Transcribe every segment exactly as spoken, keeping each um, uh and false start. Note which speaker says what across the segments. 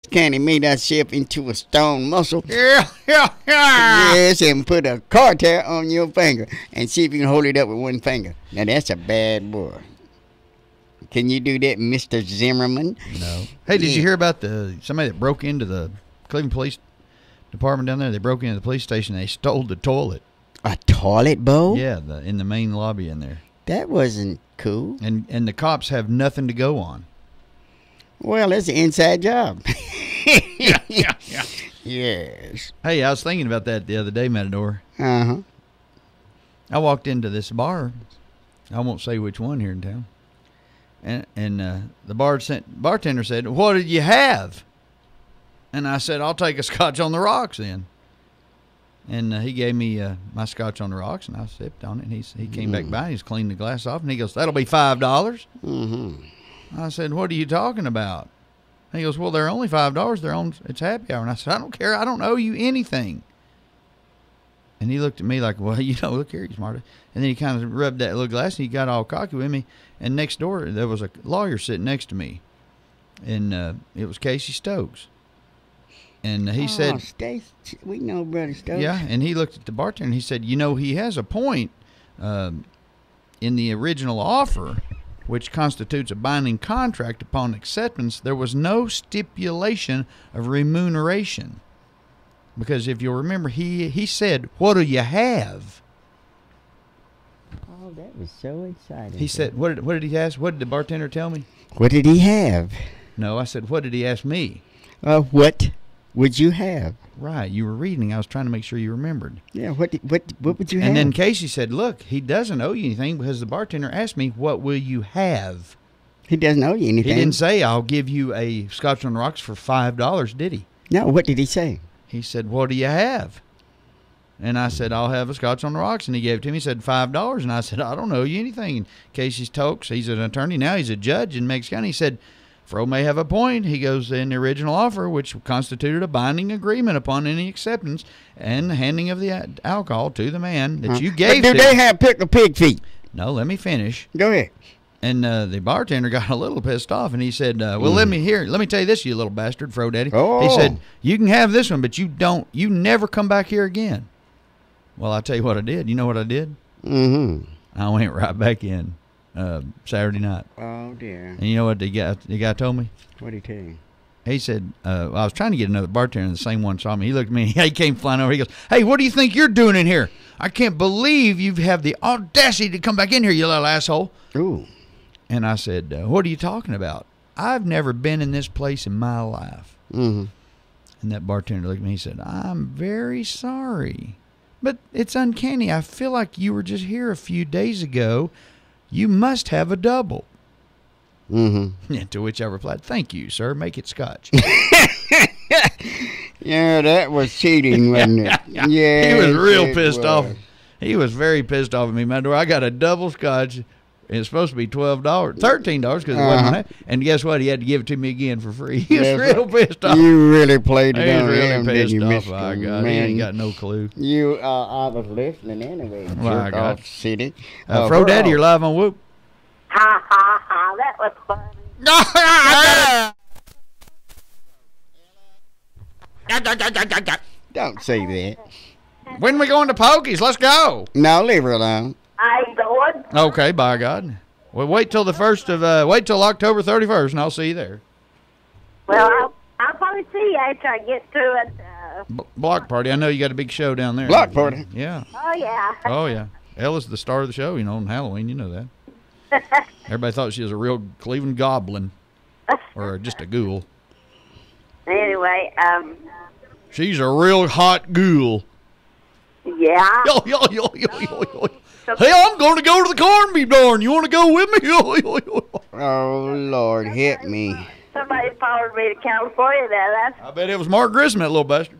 Speaker 1: Candy made herself into a stone muscle.
Speaker 2: Yeah, yeah, yeah.
Speaker 1: Yes, and put a carter on your finger and see if you can hold it up with one finger. Now that's a bad boy. Can you do that, Mister Zimmerman?
Speaker 2: No. Hey, did
Speaker 1: Yeah.
Speaker 2: you hear about the somebody that broke into the Cleveland Police Department down there? They broke into the police station. They stole the toilet.
Speaker 1: A toilet bowl?
Speaker 2: Yeah, the, in the main lobby in there.
Speaker 1: That wasn't cool.
Speaker 2: And and the cops have nothing to go on.
Speaker 1: Well, that's an inside job.
Speaker 2: yeah, yeah, yeah.
Speaker 1: Yes.
Speaker 2: Hey, I was thinking about that the other day, Matador.
Speaker 1: Uh-huh.
Speaker 2: I walked into this bar. I won't say which one here in town. And and uh, the bar sent, bartender said, "What did you have?" And I said, "I'll take a scotch on the rocks then." And uh, he gave me uh, my scotch on the rocks, and I sipped on it. And he he came
Speaker 1: Mm.
Speaker 2: back by, and he's cleaned the glass off, and he goes, "That'll be five dollars."
Speaker 1: Mm-hmm.
Speaker 2: I said, "What are you talking about?" He goes, "Well, they're only five dollars. They're on. It's happy hour." And I said, "I don't care. I don't owe you anything." And he looked at me like, "Well, you know, look here, you smarty." And then he kind of rubbed that little glass, and he got all cocky with me. And next door, there was a lawyer sitting next to me, and uh, it was Casey Stokes. And he
Speaker 1: oh,
Speaker 2: said,
Speaker 1: Stace, we know Brother Stokes.
Speaker 2: "Yeah." And he looked at the bartender, and he said, "You know, he has a point um, in the original offer, which constitutes a binding contract upon acceptance. There was no stipulation of remuneration." Because if you'll remember, he, he said, "What do you have?"
Speaker 1: Oh, that was so exciting.
Speaker 2: He said, what did, what did he ask? What did the bartender tell me?
Speaker 1: What did he have?
Speaker 2: No, I said, what did he ask me?
Speaker 1: Uh, what would you have?
Speaker 2: Right, you were reading. I was trying to make sure you remembered.
Speaker 1: Yeah, what did, what what would you have?
Speaker 2: And then Casey said, look, he doesn't owe you anything because the bartender asked me, what will you have?
Speaker 1: He doesn't owe you anything.
Speaker 2: He didn't say, I'll give you a Scotch on the Rocks for five dollars, did he?
Speaker 1: No, what did he say?
Speaker 2: He said, what do you have? And I said, I'll have a Scotch on the Rocks. And he gave it to me. He said, five dollars. And I said, I don't owe you anything. And Casey Stokes, he's an attorney now. He's a judge in Meigs County. He said, Fro may have a point. He goes, in the original offer, which constituted a binding agreement upon any acceptance and handing of the a- alcohol to the man that
Speaker 1: Huh.
Speaker 2: you gave
Speaker 1: But
Speaker 2: to.
Speaker 1: do they have pickle pig feet?
Speaker 2: No, let me finish.
Speaker 1: Go ahead.
Speaker 2: And uh, the bartender got a little pissed off, and he said, uh, well, mm. let me hear. Let me tell you this, you little bastard, Fro Daddy.
Speaker 1: Oh.
Speaker 2: He said, you can have this one, but you don't, you never come back here again. Well, I tell you what I did. You know what I did?
Speaker 1: Mm-hmm.
Speaker 2: I went right back in uh, Saturday night.
Speaker 1: Oh, dear.
Speaker 2: And you know what the guy, the guy told me?
Speaker 1: What did he tell you?
Speaker 2: He said, uh, well, I was trying to get another bartender, the same one saw me. He looked at me, he came flying over. He goes, hey, what do you think you're doing in here? I can't believe you have the audacity to come back in here, you little asshole.
Speaker 1: Ooh.
Speaker 2: And I said, uh, what are you talking about? I've never been in this place in my life.
Speaker 1: Mm-hmm.
Speaker 2: And that bartender looked at me, he said, I'm very sorry, but it's uncanny. I feel like you were just here a few days ago. You must have a double.
Speaker 1: Mm-hmm.
Speaker 2: Yeah, to which I replied, thank you, sir. Make it Scotch.
Speaker 1: Yeah, that was cheating, wasn't it?
Speaker 2: yeah,
Speaker 1: Yeah.
Speaker 2: He was real
Speaker 1: it
Speaker 2: pissed
Speaker 1: was.
Speaker 2: off. He was very pissed off at me, man. I got a double Scotch. It's supposed to be twelve dollars, thirteen dollars because it
Speaker 1: Uh-huh.
Speaker 2: wasn't that. And guess what? He had to give it to me again for free. He was
Speaker 1: Yes,
Speaker 2: real pissed off.
Speaker 1: You really played it
Speaker 2: He was
Speaker 1: on
Speaker 2: really
Speaker 1: him, didn't
Speaker 2: pissed
Speaker 1: you,
Speaker 2: off.
Speaker 1: Mister
Speaker 2: My God,
Speaker 1: Man?
Speaker 2: he ain't got no clue.
Speaker 1: You, uh, I was listening anyway.
Speaker 2: Well, I
Speaker 1: Jerk
Speaker 2: got-
Speaker 1: off city.
Speaker 2: Uh,
Speaker 1: Uh,
Speaker 2: Fro
Speaker 1: we're
Speaker 2: Daddy,
Speaker 1: all-
Speaker 2: you're live on Whoop.
Speaker 3: Ha ha ha, that was funny.
Speaker 1: Don't say that.
Speaker 2: When we going to Pokies? Let's go.
Speaker 1: No, leave her alone.
Speaker 3: I ain't going.
Speaker 2: Okay, by God. Well, wait till the first of uh, wait till October thirty-first, and I'll see you there.
Speaker 3: Well, I'll, I'll probably see you after I get through it. Uh,
Speaker 2: B- block party. I know you got a big show down there.
Speaker 1: Block party?
Speaker 2: Yeah.
Speaker 3: oh, yeah.
Speaker 2: Oh yeah. Ella's the star of the show. You know, on Halloween. You know that. Everybody thought she was a real Cleveland goblin, or just a ghoul.
Speaker 3: Anyway, um,
Speaker 2: She's a real hot ghoul.
Speaker 3: yeah.
Speaker 2: Yo, yo, yo, yo, yo, yo. Hey, I'm going to go to the corn beef barn. You want to go with me? Yo, yo, yo.
Speaker 1: Oh, Lord, help me.
Speaker 3: Somebody followed me to California there. That's
Speaker 2: I bet it was Mark Grissom, that little bastard.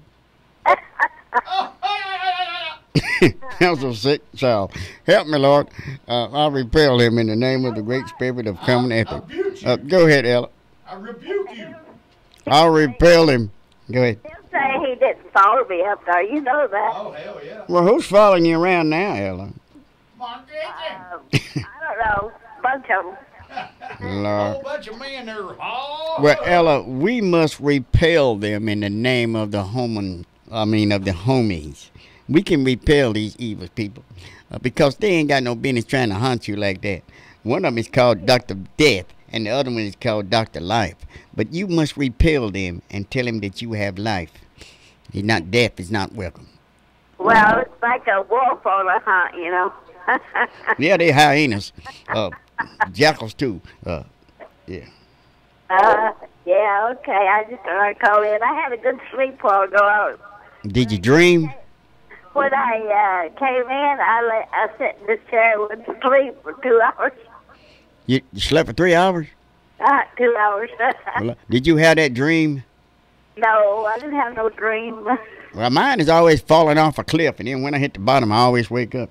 Speaker 1: That was a sick child. Help me, Lord. Uh, I repel him in the name of the great spirit of common ethic. Uh, go ahead, Ella.
Speaker 2: I rebuke you.
Speaker 1: I'll repel him. Go ahead.
Speaker 3: He'll say he didn't follow me up there. You know that.
Speaker 2: Oh, hell yeah.
Speaker 1: Well, who's following you around now, Ella?
Speaker 2: Mark Grissom.
Speaker 3: Um, I don't know. Bunch of them.
Speaker 2: A
Speaker 1: Lord.
Speaker 2: whole bunch of men there. Oh.
Speaker 1: Well, Ella, we must repel them in the name of the homan. I mean, of the homies. We can repel these evil people uh, because they ain't got no business trying to hunt you like that. One of them is called Doctor Death, and the other one is called Doctor Life. But you must repel them and tell them that you have life. He's not death. Is not welcome.
Speaker 3: Well, it's like a wolf on a hunt, you know.
Speaker 1: Yeah, they hyenas, uh, jackals too. Uh, yeah.
Speaker 3: Uh, yeah, okay. I just thought I'd call in. I had a good sleep while ago. I was,
Speaker 1: Did you dream?
Speaker 3: when I uh, came in, I lay, I sat in this chair and went to sleep for two hours.
Speaker 1: You, you slept for three hours?
Speaker 3: Uh, two hours.
Speaker 1: Well, did you have that dream?
Speaker 3: No, I didn't have no dream.
Speaker 1: Well, mine is always falling off a cliff, and then when I hit the bottom, I always wake up.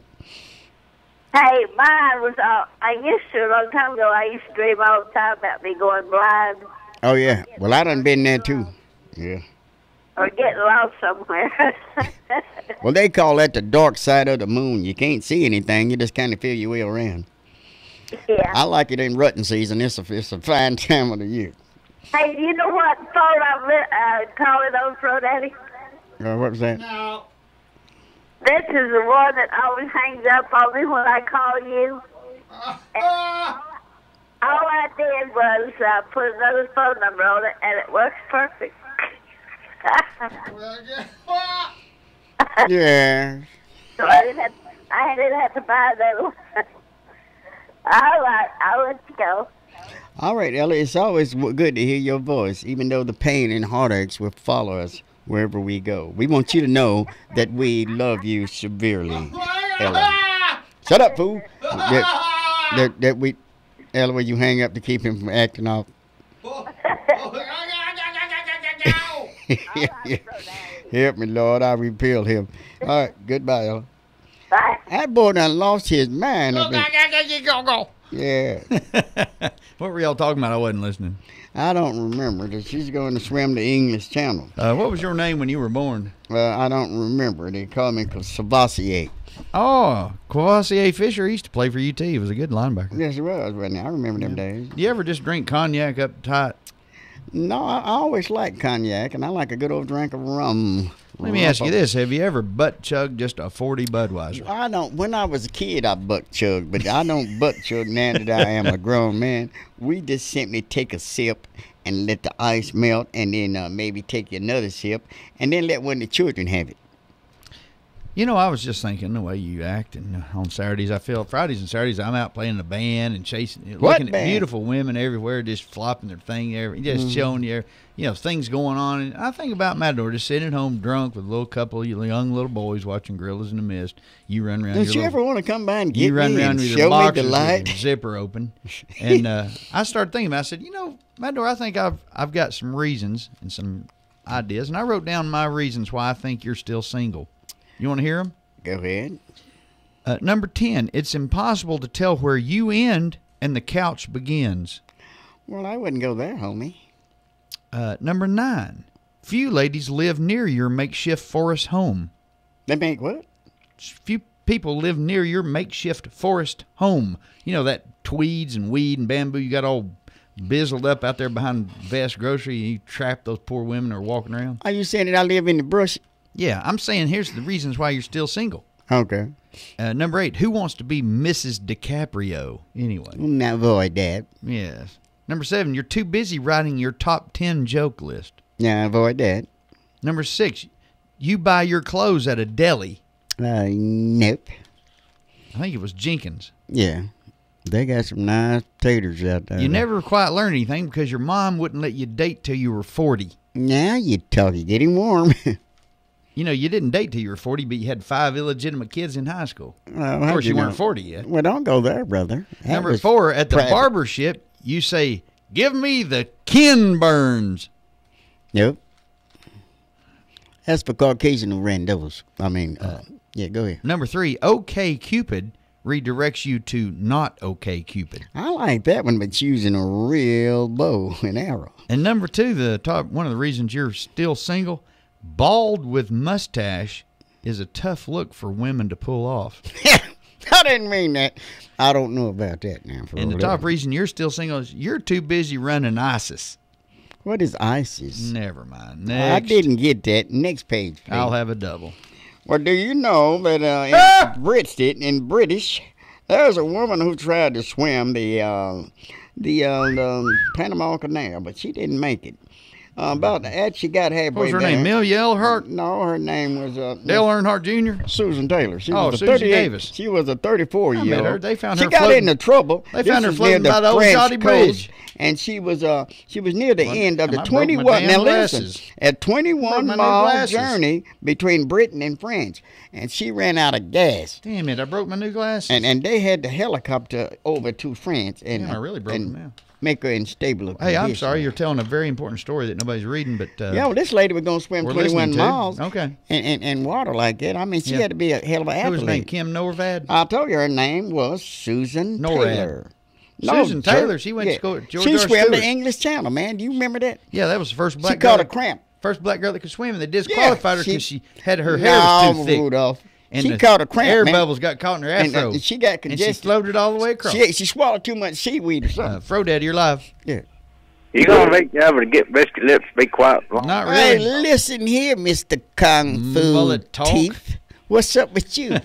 Speaker 3: Hey, mine was, uh, I used to, a long time ago, I used to dream all the time about me going blind
Speaker 1: Oh, yeah. Well, I done been there, too. Yeah.
Speaker 3: or getting lost somewhere.
Speaker 1: Well, they call that the dark side of the moon. You can't see anything. You just kind of feel your way around.
Speaker 3: Yeah.
Speaker 1: I like it in rutting season. It's a, it's a fine time of the year.
Speaker 3: Hey, you know what phone I'm li- uh, calling on, Fro Daddy?
Speaker 1: Uh, what was that?
Speaker 2: No.
Speaker 3: This is the one that always hangs up on me when I call you.
Speaker 2: Uh,
Speaker 3: All I did was uh, put another phone number on it, and it works perfect.
Speaker 2: well, yeah.
Speaker 1: Yeah.
Speaker 3: So I didn't have, I didn't have to buy that one. All right, I'll let you go.
Speaker 1: All right, Ellie. It's always w- good to hear your voice, even though the pain and heartaches will follow us wherever we go. We want you to know that we love you severely, Ellie. Shut up, fool. That, that, that we, Ellie, will you hang up to keep him from acting off? Help me, Lord. I repel him. All right, goodbye, Ella.
Speaker 3: Bye.
Speaker 1: That boy done lost his mind. Up in,
Speaker 2: Go, go.
Speaker 1: yeah.
Speaker 2: What were y'all talking about? I wasn't listening.
Speaker 1: I don't remember that she's going to swim the English Channel.
Speaker 2: Uh, what was your name when you were born?
Speaker 1: Uh, I don't remember. They call me Savassier.
Speaker 2: Oh, Quasier Fisher. He used to play for U T. He was a good linebacker.
Speaker 1: Yes, it was. Wasn't it? I remember them days.
Speaker 2: You ever just drink cognac up tight?
Speaker 1: No, I, I always like cognac, and I like a good old drink of rum.
Speaker 2: Let me ask you this. Have you ever butt chugged just a forty Budweiser?
Speaker 1: I don't. When I was a kid, I butt chugged, but I don't butt chug now that I am a grown man. We just simply take a sip and let the ice melt, and then uh, maybe take another sip, and then let one of the children have it.
Speaker 2: You know, I was just thinking the way you act and on Saturdays. I feel Fridays and Saturdays I'm out playing the band and chasing,
Speaker 1: What
Speaker 2: looking
Speaker 1: band?
Speaker 2: at beautiful women everywhere, just flopping their thing there, just showing you, you know, things going on. And I think about Matador just sitting at home drunk with a little couple of young little boys watching Gorillas in the Mist. You run around.
Speaker 1: Don't
Speaker 2: your
Speaker 1: you
Speaker 2: little,
Speaker 1: ever want to come by and get
Speaker 2: you run
Speaker 1: me
Speaker 2: around
Speaker 1: and
Speaker 2: with
Speaker 1: show
Speaker 2: your
Speaker 1: me
Speaker 2: boxers
Speaker 1: the
Speaker 2: with
Speaker 1: light?
Speaker 2: your zipper open, and uh, I started thinking. I said, you know, Matador, I think I've I've got some reasons and some ideas, and I wrote down my reasons why I think you're still single. You want to hear them?
Speaker 1: Go ahead.
Speaker 2: Uh, number ten, it's impossible to tell where you end and the couch begins.
Speaker 1: Well, I wouldn't go there, homie.
Speaker 2: Uh, number nine, few ladies live near your makeshift forest home.
Speaker 1: They make what?
Speaker 2: Few people live near your makeshift forest home. You know, that tweeds and weed and bamboo you got all bizzled up out there behind Vest Grocery. You trap those poor women that are walking around.
Speaker 1: Are you saying that I live in the brush?
Speaker 2: Yeah, I'm saying here's the reasons why you're still single.
Speaker 1: Okay.
Speaker 2: Uh, number eight, who wants to be Missus DiCaprio? Anyway.
Speaker 1: Now avoid that.
Speaker 2: Yes. Number seven, you're too busy writing your top ten joke list.
Speaker 1: Now avoid that.
Speaker 2: Number six, you buy your clothes at a deli.
Speaker 1: Uh, nope.
Speaker 2: I think it was Jenkins.
Speaker 1: Yeah. They got some nice taters out there.
Speaker 2: You never quite learned anything because your mom wouldn't let you date till you were forty.
Speaker 1: Now you talk. You're getting warm.
Speaker 2: You know, you didn't date till you were forty, but you had five illegitimate kids in high school.
Speaker 1: Well,
Speaker 2: Of
Speaker 1: how'd
Speaker 2: course, you,
Speaker 1: know?
Speaker 2: weren't forty yet.
Speaker 1: Well, don't go there, brother. That
Speaker 2: Number
Speaker 1: was
Speaker 2: four, at the
Speaker 1: private.
Speaker 2: barber shop, you say, give me the Ken Burns.
Speaker 1: Nope. That's for Caucasian randos. I mean, uh, yeah, go ahead.
Speaker 2: Number three, OK Cupid redirects you to not OK Cupid.
Speaker 1: I like that one, but using a real bow and arrow.
Speaker 2: And number two, the top one of the reasons you're still single, bald with mustache is a tough look for women to pull off.
Speaker 1: How didn't mean that. I don't know about that now. For
Speaker 2: And the
Speaker 1: all
Speaker 2: top
Speaker 1: that.
Speaker 2: reason you're still single is you're too busy running ISIS.
Speaker 1: What is ISIS?
Speaker 2: Never mind.
Speaker 1: I
Speaker 2: Next.
Speaker 1: didn't get that. Next page, please.
Speaker 2: I'll have a double.
Speaker 1: Well, do you know that uh, in
Speaker 2: Ah!
Speaker 1: British, in British, there's a woman who tried to swim the uh, the, uh, the Panama Canal, but she didn't make it. Uh, about that, she got halfway
Speaker 2: What was her
Speaker 1: there.
Speaker 2: name? Amelia Earhart?
Speaker 1: No, her name was uh,
Speaker 2: Dale Earnhardt Junior?
Speaker 1: Susan Taylor. She
Speaker 2: Oh,
Speaker 1: was a
Speaker 2: Susie
Speaker 1: thirty-eight.
Speaker 2: Davis.
Speaker 1: She was a thirty-four
Speaker 2: I
Speaker 1: year
Speaker 2: met her.
Speaker 1: old.
Speaker 2: They found
Speaker 1: she
Speaker 2: her
Speaker 1: got
Speaker 2: floating-
Speaker 1: into trouble.
Speaker 2: They
Speaker 1: This
Speaker 2: found her
Speaker 1: was
Speaker 2: floating
Speaker 1: near
Speaker 2: by the old
Speaker 1: French
Speaker 2: Shoddy
Speaker 1: coast,
Speaker 2: Bridge.
Speaker 1: and she was uh she was near the
Speaker 2: Well,
Speaker 1: end of the
Speaker 2: I broke my
Speaker 1: twenty-one.
Speaker 2: damn
Speaker 1: Now listen,
Speaker 2: glasses.
Speaker 1: a
Speaker 2: Broke
Speaker 1: twenty-one
Speaker 2: my new
Speaker 1: mile
Speaker 2: glasses.
Speaker 1: journey between Britain and France, and she ran out of gas.
Speaker 2: Damn it, I broke my new glasses.
Speaker 1: And and they had the helicopter over to France and
Speaker 2: Yeah, I really broke
Speaker 1: and
Speaker 2: them now.
Speaker 1: make her in stable
Speaker 2: Hey, I'm
Speaker 1: condition.
Speaker 2: sorry. You're telling a very important story that nobody's reading, but uh,
Speaker 1: Yeah, well, this lady was gonna swim
Speaker 2: we're
Speaker 1: twenty-one
Speaker 2: listening to.
Speaker 1: miles.
Speaker 2: Okay.
Speaker 1: In, in, in water like that. I mean, she
Speaker 2: Yeah.
Speaker 1: had to be a hell of an
Speaker 2: Who was her name?
Speaker 1: athlete.
Speaker 2: Kim Norvad?
Speaker 1: I told you her name was Susan
Speaker 2: Norad.
Speaker 1: Taylor.
Speaker 2: Susan
Speaker 1: Jer-
Speaker 2: Taylor, she went to school at George
Speaker 1: She
Speaker 2: R.
Speaker 1: swam
Speaker 2: Stewart.
Speaker 1: the English Channel, man. Do you remember that?
Speaker 2: Yeah, that was the first black
Speaker 1: She
Speaker 2: girl.
Speaker 1: caught a
Speaker 2: that-
Speaker 1: cramp.
Speaker 2: First black girl that could swim, and they disqualified her
Speaker 1: she-
Speaker 2: because she, had her hair was
Speaker 1: No,
Speaker 2: too thick.
Speaker 1: Rudolph.
Speaker 2: And
Speaker 1: She
Speaker 2: the
Speaker 1: caught a cramp,
Speaker 2: air
Speaker 1: man.
Speaker 2: bubbles got caught in her
Speaker 1: And,
Speaker 2: afro.
Speaker 1: uh, she got
Speaker 2: and she
Speaker 1: congested.
Speaker 2: floated all the way across.
Speaker 1: She, she swallowed too much seaweed or
Speaker 2: uh,
Speaker 1: something.
Speaker 2: Fro Daddy, you're live.
Speaker 1: Yeah.
Speaker 4: You gonna make you able to get biscuit lips? Be quiet.
Speaker 2: Not
Speaker 1: Hey,
Speaker 2: really.
Speaker 1: listen here, Mister Kung Fu
Speaker 2: Mullet talk.
Speaker 1: Teeth. What's up with you?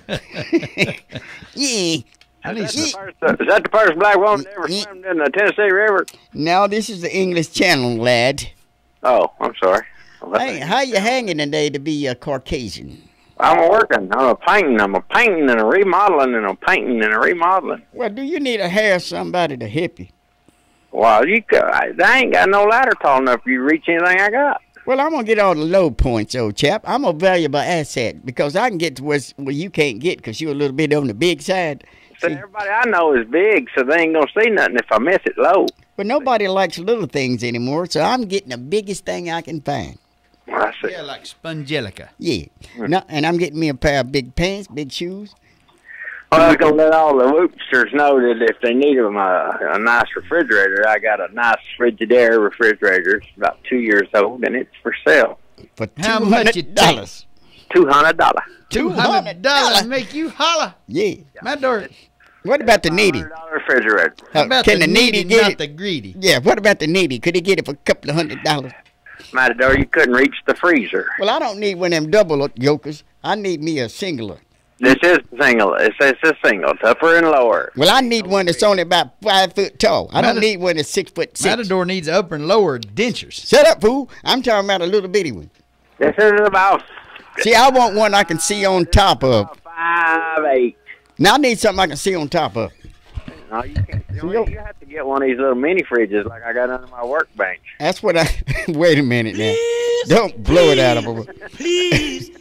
Speaker 1: yeah.
Speaker 2: I need
Speaker 4: Is
Speaker 2: some.
Speaker 4: that, the first, is that the first black woman that ever swam in the Tennessee River?
Speaker 1: Now this is the English Channel, lad.
Speaker 4: Oh, I'm sorry. Well,
Speaker 1: Hey, how you hanging today to be a Caucasian?
Speaker 4: I'm working. I'm a painting. I'm a painting and a remodeling and a painting and a remodeling.
Speaker 1: Well, do you need to hire somebody to help you?
Speaker 4: Well, you could, I, I ain't got no ladder tall enough for you to reach anything I got.
Speaker 1: Well, I'm gonna get all the low points, old chap. I'm a valuable asset because I can get to where, where you can't get because you're a little bit on the big side.
Speaker 4: So everybody I know is big, so they ain't gonna see nothing if I miss it low.
Speaker 1: But nobody likes little things anymore, so I'm getting the biggest thing I can find.
Speaker 4: Well, I see.
Speaker 2: Yeah, like Spongelica.
Speaker 1: Yeah. No, and I'm getting me a pair of big pants, big shoes.
Speaker 4: Well, I was gonna let all the whoopsters know that if they need them, uh, a nice refrigerator, I got a nice Frigidaire refrigerator. It's about two years old, and it's for sale.
Speaker 1: For
Speaker 2: How
Speaker 1: two
Speaker 2: much
Speaker 1: hundred
Speaker 2: it
Speaker 1: dollars.
Speaker 4: Two hundred dollars.
Speaker 2: Two hundred dollars make you holler.
Speaker 1: Yeah.
Speaker 2: My door.
Speaker 1: What about the needy?
Speaker 4: Hundred dollar refrigerator.
Speaker 2: How
Speaker 1: Uh,
Speaker 2: about
Speaker 1: can
Speaker 2: the
Speaker 1: the needy
Speaker 2: needy,
Speaker 1: get
Speaker 2: not
Speaker 1: it?
Speaker 2: the greedy?
Speaker 1: Yeah. What about the needy? Could he get it for a couple of hundred dollars?
Speaker 4: Matador, you couldn't reach the freezer.
Speaker 1: Well, I don't need one of them double yokers. I need me a singular.
Speaker 4: This is single. It says it's a single, tougher and lower.
Speaker 1: Well, I need one that's only about five foot tall. I don't
Speaker 2: Matad-
Speaker 1: need one that's six foot six.
Speaker 2: Matador needs upper and lower dentures.
Speaker 1: Shut up, fool. I'm talking about a little bitty one.
Speaker 4: This is about
Speaker 1: See, I want one I can see on top of.
Speaker 4: five eight.
Speaker 1: Now I need something I can see on top of.
Speaker 4: No, you can't. You, you have to get one of these little mini fridges like I got under my workbench.
Speaker 1: That's what I. Wait a minute now. Don't blow it out of her.
Speaker 2: Please.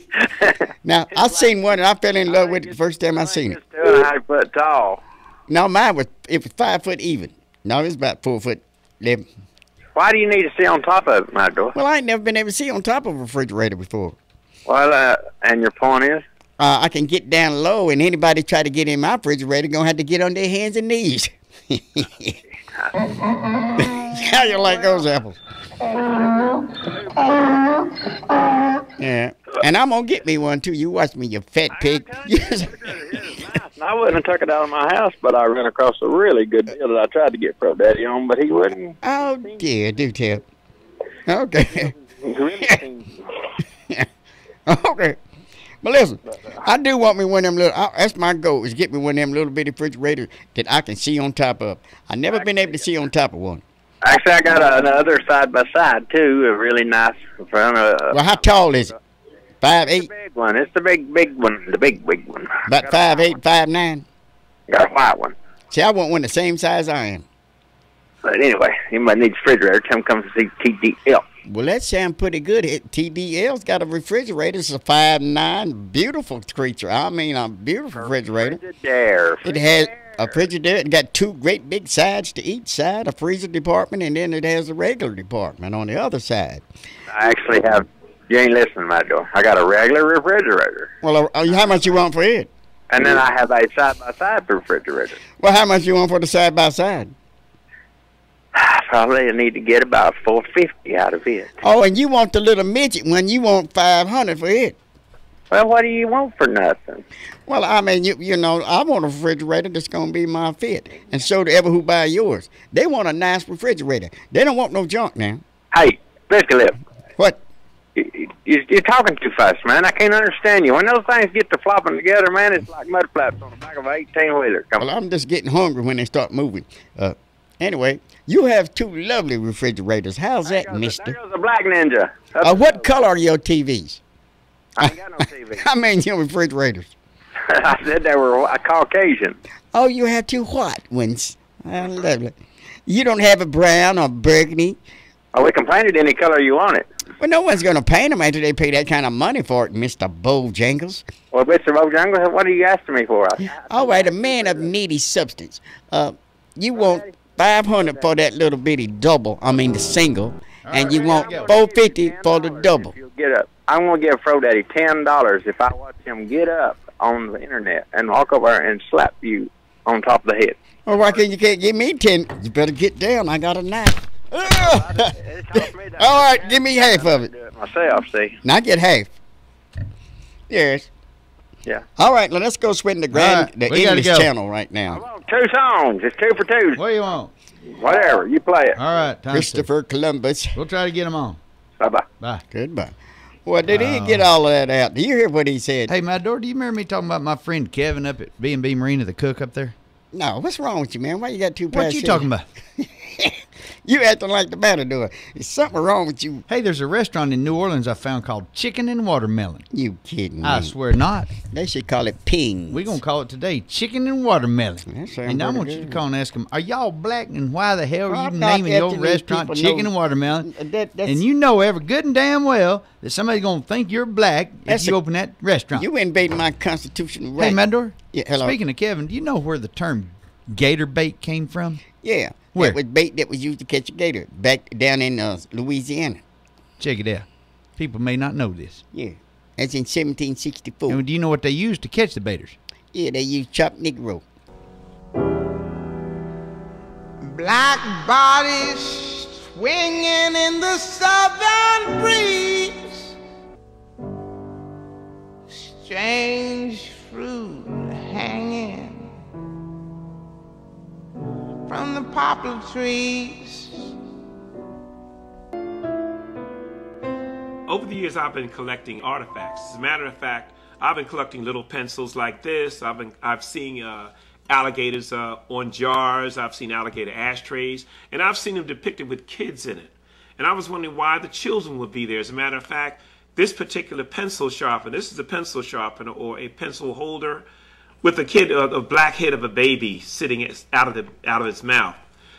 Speaker 1: Now I seen one and I fell in love with it the first time I seen it.
Speaker 4: It's two and a half foot tall.
Speaker 1: No, mine was it was five foot even. No, it's about four foot eleven.
Speaker 4: Why do you need to sit on top of it, Matador?
Speaker 1: Well, I ain't never been able to see on top of a refrigerator before.
Speaker 4: Well, uh, and your point is?
Speaker 1: Uh, I can get down low, and anybody try to get in my refrigerator gonna have to get on their hands and knees. How you like those apples? Yeah, and I'm gonna get me one too. You watch me, you fat pig.
Speaker 4: Nice. I wouldn't have took it out of my house, but I ran across a really good deal that I tried to get Pro Daddy on, but he wouldn't.
Speaker 1: Oh dear, do tell. Okay.
Speaker 4: He really seemed-
Speaker 1: Okay. But listen, I do want me one of them little, I, that's my goal, is get me one of them little bitty refrigerators that I can see on top of. I never been able to see on top of one.
Speaker 4: Actually, I got another side by side too, a really nice front. Uh,
Speaker 1: Well, how tall is it? Five
Speaker 4: the
Speaker 1: eight?
Speaker 4: big one. It's the big, big one. The big, big one.
Speaker 1: About
Speaker 4: Got a
Speaker 1: five
Speaker 4: white
Speaker 1: eight, five nine?
Speaker 4: one. Got a white one.
Speaker 1: See, I want one the same size I am.
Speaker 4: But anyway, you might need a refrigerator. Tim comes to see T D L.
Speaker 1: Well, that sounds pretty good. It, T D L's got a refrigerator. It's a five nine, beautiful creature. I mean, a beautiful refrigerator.
Speaker 4: Frigidaire.
Speaker 1: It has a Frigidaire. It got two great big sides to each side, a freezer department, and then it has a regular department on the other side.
Speaker 4: I actually have. You ain't listening, my door. I got a regular refrigerator,
Speaker 1: Well, uh, how much you want for it?
Speaker 4: and then I have a side by side refrigerator.
Speaker 1: Well, how much you want for the side by side?
Speaker 4: Probably need to get about four fifty out of it.
Speaker 1: Oh, and you want the little midget one? You want five hundred for it?
Speaker 4: Well, what do you want for nothing?
Speaker 1: Well, I mean, you you know, I want a refrigerator that's gonna be my fit, and so do ever who buy yours. They want a nice refrigerator. They don't want no junk now.
Speaker 4: Hey, Biscuit Lip,
Speaker 1: What?
Speaker 4: you, you, you're talking too fast, man. I can't understand you. When those things get to flopping together, man, it's like mud flaps on the back of an eighteen-wheeler. Come
Speaker 1: Well,
Speaker 4: on.
Speaker 1: I'm just getting hungry when they start moving. Uh, anyway, you have two lovely refrigerators. How's
Speaker 4: There
Speaker 1: that,
Speaker 4: goes,
Speaker 1: Mister?
Speaker 4: there goes the Black Ninja.
Speaker 1: Uh, what color are your T Vs?
Speaker 4: I ain't got no T V.
Speaker 1: I mean, your refrigerators.
Speaker 4: I said they were a Caucasian.
Speaker 1: Oh, you have two white ones. Oh, lovely. You don't have a brown or burgundy?
Speaker 4: Oh, we can paint it any color you want it.
Speaker 1: Well, no one's going to paint them after they pay that kind of money for it, Mister Bojangles.
Speaker 4: Well, Mister Bojangles, what are you asking me for? I,
Speaker 1: All right, a man of needy substance. Uh, you want five hundred for that little bitty double, I mean the single, and you want four fifty for the double.
Speaker 4: If you'll get up. I'm going to give Fro Daddy ten dollars if I watch him get up on the internet and walk over and slap you on top of the head.
Speaker 1: Well, why can't you can't give me ten? You better get down. I got a knife.
Speaker 4: It cost me that.
Speaker 1: All right, give me half of it.
Speaker 4: Do it myself, see?
Speaker 1: Now I get half. Yes.
Speaker 4: Yeah.
Speaker 1: All right, let's go swing the grand,
Speaker 2: right,
Speaker 1: the
Speaker 2: we gotta
Speaker 1: English
Speaker 2: go.
Speaker 1: channel right
Speaker 4: I
Speaker 1: now.
Speaker 4: want two songs. It's two for two.
Speaker 2: What do you want?
Speaker 4: Whatever. You play it.
Speaker 2: All right, time to-
Speaker 1: Christopher Columbus.
Speaker 2: We'll try to get them on.
Speaker 4: Bye-bye.
Speaker 2: Bye.
Speaker 1: Goodbye. Well, did he
Speaker 2: Oh.
Speaker 1: get all of that out? Do you hear what he said?
Speaker 2: Hey, Matador, do you remember me talking about my friend Kevin up at B and B Marina, the cook up there?
Speaker 1: No, what's wrong with you, man? Why you got two
Speaker 2: What
Speaker 1: past
Speaker 2: you
Speaker 1: here?
Speaker 2: talking about?
Speaker 1: You acting like the matador. There's something wrong with you.
Speaker 2: Hey, there's a restaurant in New Orleans I found called Chicken and Watermelon.
Speaker 1: You kidding me?
Speaker 2: I swear not.
Speaker 1: They should call it pings.
Speaker 2: We're going to call it today Chicken and Watermelon.
Speaker 1: That sounds
Speaker 2: And I
Speaker 1: pretty
Speaker 2: want you to
Speaker 1: good.
Speaker 2: call and ask them, are y'all black and why the hell
Speaker 1: Well,
Speaker 2: are you
Speaker 1: I'm not
Speaker 2: naming your
Speaker 1: asking these
Speaker 2: restaurant
Speaker 1: people
Speaker 2: Chicken
Speaker 1: no-
Speaker 2: and Watermelon?
Speaker 1: Uh, that- that's-
Speaker 2: And you know ever good and damn well that somebody's going to think you're black if
Speaker 1: That's
Speaker 2: you
Speaker 1: a-
Speaker 2: open that restaurant.
Speaker 1: You invading my constitutional right.
Speaker 2: Hey, Matador,
Speaker 1: Yeah, hello.
Speaker 2: speaking of Kevin, do you know where the term gator bait came from?
Speaker 1: Yeah.
Speaker 2: Where?
Speaker 1: That was bait that was used to catch a gator back down in uh, Louisiana.
Speaker 2: Check it out. People may not know this.
Speaker 1: Yeah. That's in seventeen sixty-four.
Speaker 2: And do you know what they used to catch the baiters?
Speaker 1: Yeah, they used chopped Negro.
Speaker 5: Black bodies swinging in the southern breeze, strange fruit hanging from the poplar trees.
Speaker 6: Over the years, I've been collecting artifacts. As a matter of fact, I've been collecting little pencils like this. I've been, I've seen uh, alligators uh, on jars. I've seen alligator ashtrays, and I've seen them depicted with kids in it. And I was wondering why the children would be there. As a matter of fact, this particular pencil sharpener, this is a pencil sharpener or a pencil holder with a kid, a, a black head of a baby sitting as- out of the out of its mouth.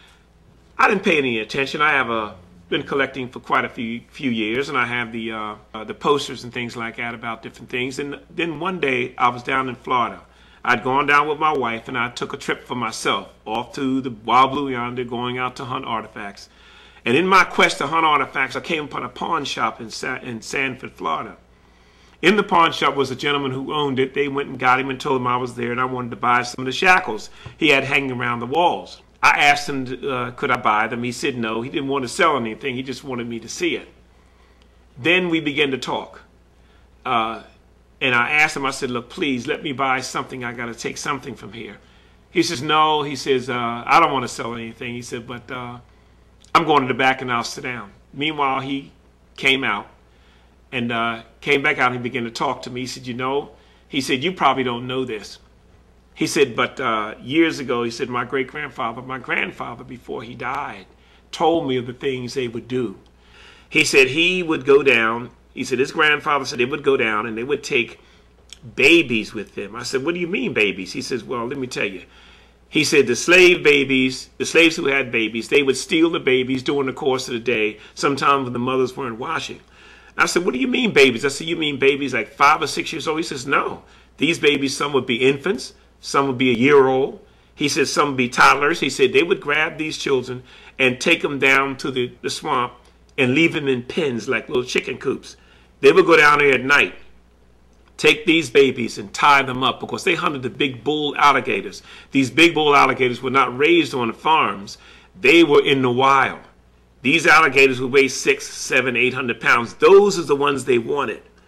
Speaker 6: I didn't pay any attention. I have a been collecting for quite a few few years, and I have the uh, uh, the posters and things like that about different things. And then one day I was down in Florida. I'd gone down with my wife, and I took a trip for myself off to the Wild Blue Yonder, going out to hunt artifacts. And in my quest to hunt artifacts, I came upon a pawn shop in Sa- in Sanford, Florida. In the pawn shop was a gentleman who owned it. They went and got him and told him I was there, and I wanted to buy some of the shackles he had hanging around the walls. I asked him, uh, could I buy them? He said no. He didn't want to sell anything. He just wanted me to see it. Then we began to talk. Uh, and I asked him, I said, look, please let me buy something. I got to take something from here. He says, no. He says, uh, I don't want to sell anything. He said, but uh, I'm going to the back and I'll sit down. Meanwhile, he came out and uh, came back out and he began to talk to me. He said, you know, he said, you probably don't know this. He said, but uh, years ago, he said, my great-grandfather, my grandfather, before he died, told me of the things they would do. He said he would go down. He said his grandfather said they would go down and they would take babies with them. I said, what do you mean babies? He says, well, let me tell you. He said the slave babies, the slaves who had babies, they would steal the babies during the course of the day, sometimes when the mothers weren't watching. I said, what do you mean babies? I said, you mean babies like five or six years old? He says, no. These babies, some would be infants. Some would be a year old. He said some would be toddlers. He said they would grab these children and take them down to the, the swamp and leave them in pens like little chicken coops. They would go down there at night, take these babies and tie them up because they hunted the big bull alligators. These big bull alligators were not raised on farms. They were in the wild. These alligators would weigh six, seven, eight hundred pounds. Those are the ones they wanted.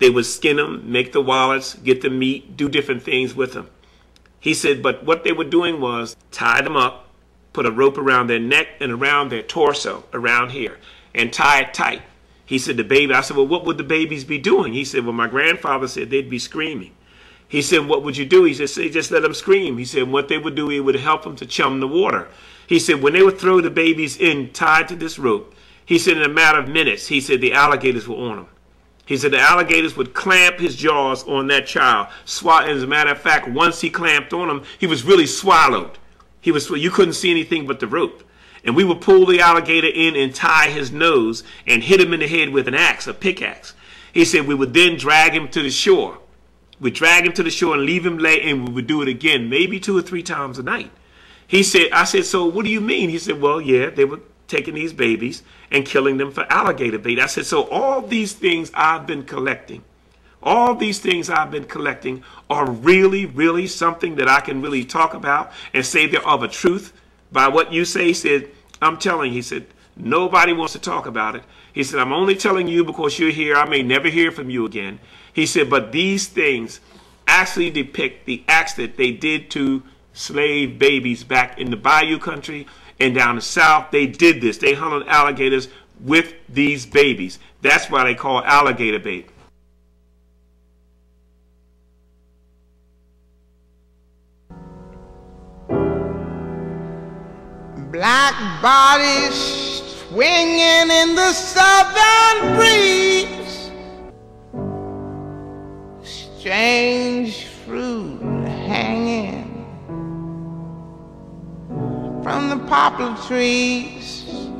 Speaker 6: They would skin them, make the wallets, get the meat, do different things with them. He said, but what they were doing was tie them up, put a rope around their neck and around their torso, around here, and tie it tight. He said, the baby, I said, well, what would the babies be doing? He said, well, my grandfather said they'd be screaming. He said, what would you do? He said, say, just let them scream. He said, what they would do, it would help them to chum the water. He said, when they would throw the babies in tied to this rope, he said, in a matter of minutes, he said, the alligators were on them. He said the alligators would clamp his jaws on that child. Swat as a matter of fact, once he clamped on him, he was really swallowed. He was, you couldn't see anything but the rope. And we would pull the alligator in and tie his nose and hit him in the head with an axe, a pickaxe. He said we would then drag him to the shore. We'd drag him to the shore and leave him lay, and we would do it again, maybe two or three times a night. He said, I said, so what do you mean? He said, well, yeah, they were taking these babies and killing them for alligator bait. I said, so all these things I've been collecting, all these things I've been collecting are really, really something that I can really talk about and say they're of a truth by what you say. He said, I'm telling you, he said, nobody wants to talk about it. He said, I'm only telling you because you're here. I may never hear from you again. He said, but these things actually depict the acts that they did to slave babies back in the Bayou country and down the south. They did this. They hunted alligators with these babies. That's why they call alligator bait.
Speaker 5: Black bodies swinging in the southern breeze, strange fruit hanging from the poplar trees.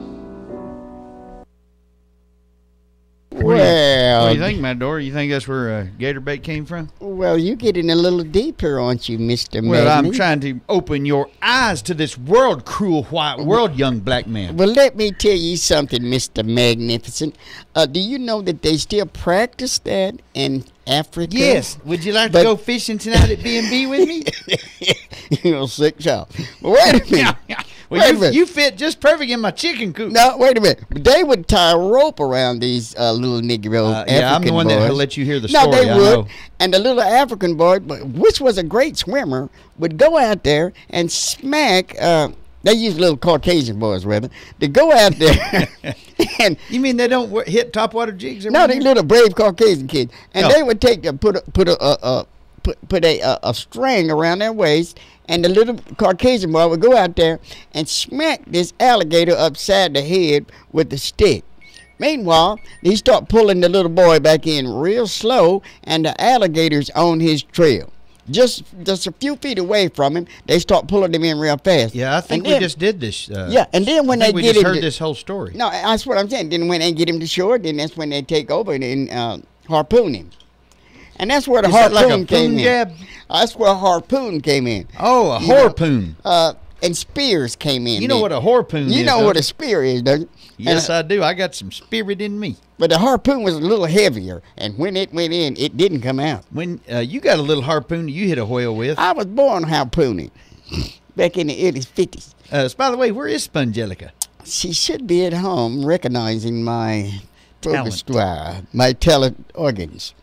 Speaker 2: What do you,
Speaker 1: Well,
Speaker 2: what do you think, Matador? You think that's where uh, gator bait came from?
Speaker 1: well, you're getting a little deeper, aren't you, Mister
Speaker 2: Well, I'm
Speaker 1: Magnet?
Speaker 2: trying to open your eyes to this world, cruel white world, young black man.
Speaker 1: Well, let me tell you something, Mister Magnificent. Uh, do you know that they still practice that in Africa?
Speaker 2: Yes. Would you like
Speaker 1: But-
Speaker 2: to go fishing tonight at B and B with me?
Speaker 1: You know, sick child. But wait a minute.
Speaker 2: Well,
Speaker 1: Wait a
Speaker 2: you,
Speaker 1: minute.
Speaker 2: you fit just perfect in my chicken coop.
Speaker 1: No, wait a minute. They would tie a rope around these uh, little Negro
Speaker 2: Uh,
Speaker 1: African
Speaker 2: yeah, I'm the one
Speaker 1: boys.
Speaker 2: that let you hear the
Speaker 1: no,
Speaker 2: story.
Speaker 1: they
Speaker 2: I
Speaker 1: would.
Speaker 2: know.
Speaker 1: And the little African boy, but- which was a great swimmer, would go out there and smack. Uh, they use little Caucasian boys, rather, to go out there and.
Speaker 2: You mean they don't w- hit topwater jigs? every
Speaker 1: No, they
Speaker 2: year?
Speaker 1: little brave Caucasian kids, and
Speaker 2: No.
Speaker 1: they would take the put a, put a, a, a put put a, a a string around their waist, and the little Caucasian boy would go out there and smack this alligator upside the head with the stick. Meanwhile, he start pulling the little boy back in real slow, and the alligator's on his trail. Just just a few feet away from him, they start pulling him in real fast.
Speaker 2: Yeah, I think
Speaker 1: And
Speaker 2: we
Speaker 1: then-
Speaker 2: just did this. Uh,
Speaker 1: Yeah, and then when
Speaker 2: I think
Speaker 1: they
Speaker 2: we
Speaker 1: get
Speaker 2: just
Speaker 1: him
Speaker 2: heard
Speaker 1: to-
Speaker 2: this whole story.
Speaker 1: No, that's what I'm saying. Then when they get him to shore, then that's when they take over and, and uh, harpoon him. And that's where the
Speaker 2: Is that
Speaker 1: harpoon
Speaker 2: like a
Speaker 1: came
Speaker 2: poon
Speaker 1: in.
Speaker 2: jab?
Speaker 1: That's where harpoon came in.
Speaker 2: Oh, a
Speaker 1: You know,
Speaker 2: harpoon.
Speaker 1: Uh, and spears came in.
Speaker 2: You know
Speaker 1: then.
Speaker 2: what a harpoon is?
Speaker 1: You know
Speaker 2: don't
Speaker 1: what
Speaker 2: you?
Speaker 1: a spear is, don't you?
Speaker 2: Yes,
Speaker 1: And, uh,
Speaker 2: I do. I got some spirit in me.
Speaker 1: But the harpoon was a little heavier, and when it went in, it didn't come out.
Speaker 2: When uh, you got a little harpoon you hit a whale with.
Speaker 1: I was born harpooning back in the early fifties.
Speaker 2: Uh, so by the way, where is Spongelica?
Speaker 1: She should be at home recognizing my
Speaker 2: Talent.
Speaker 1: repertoire, my talent organs.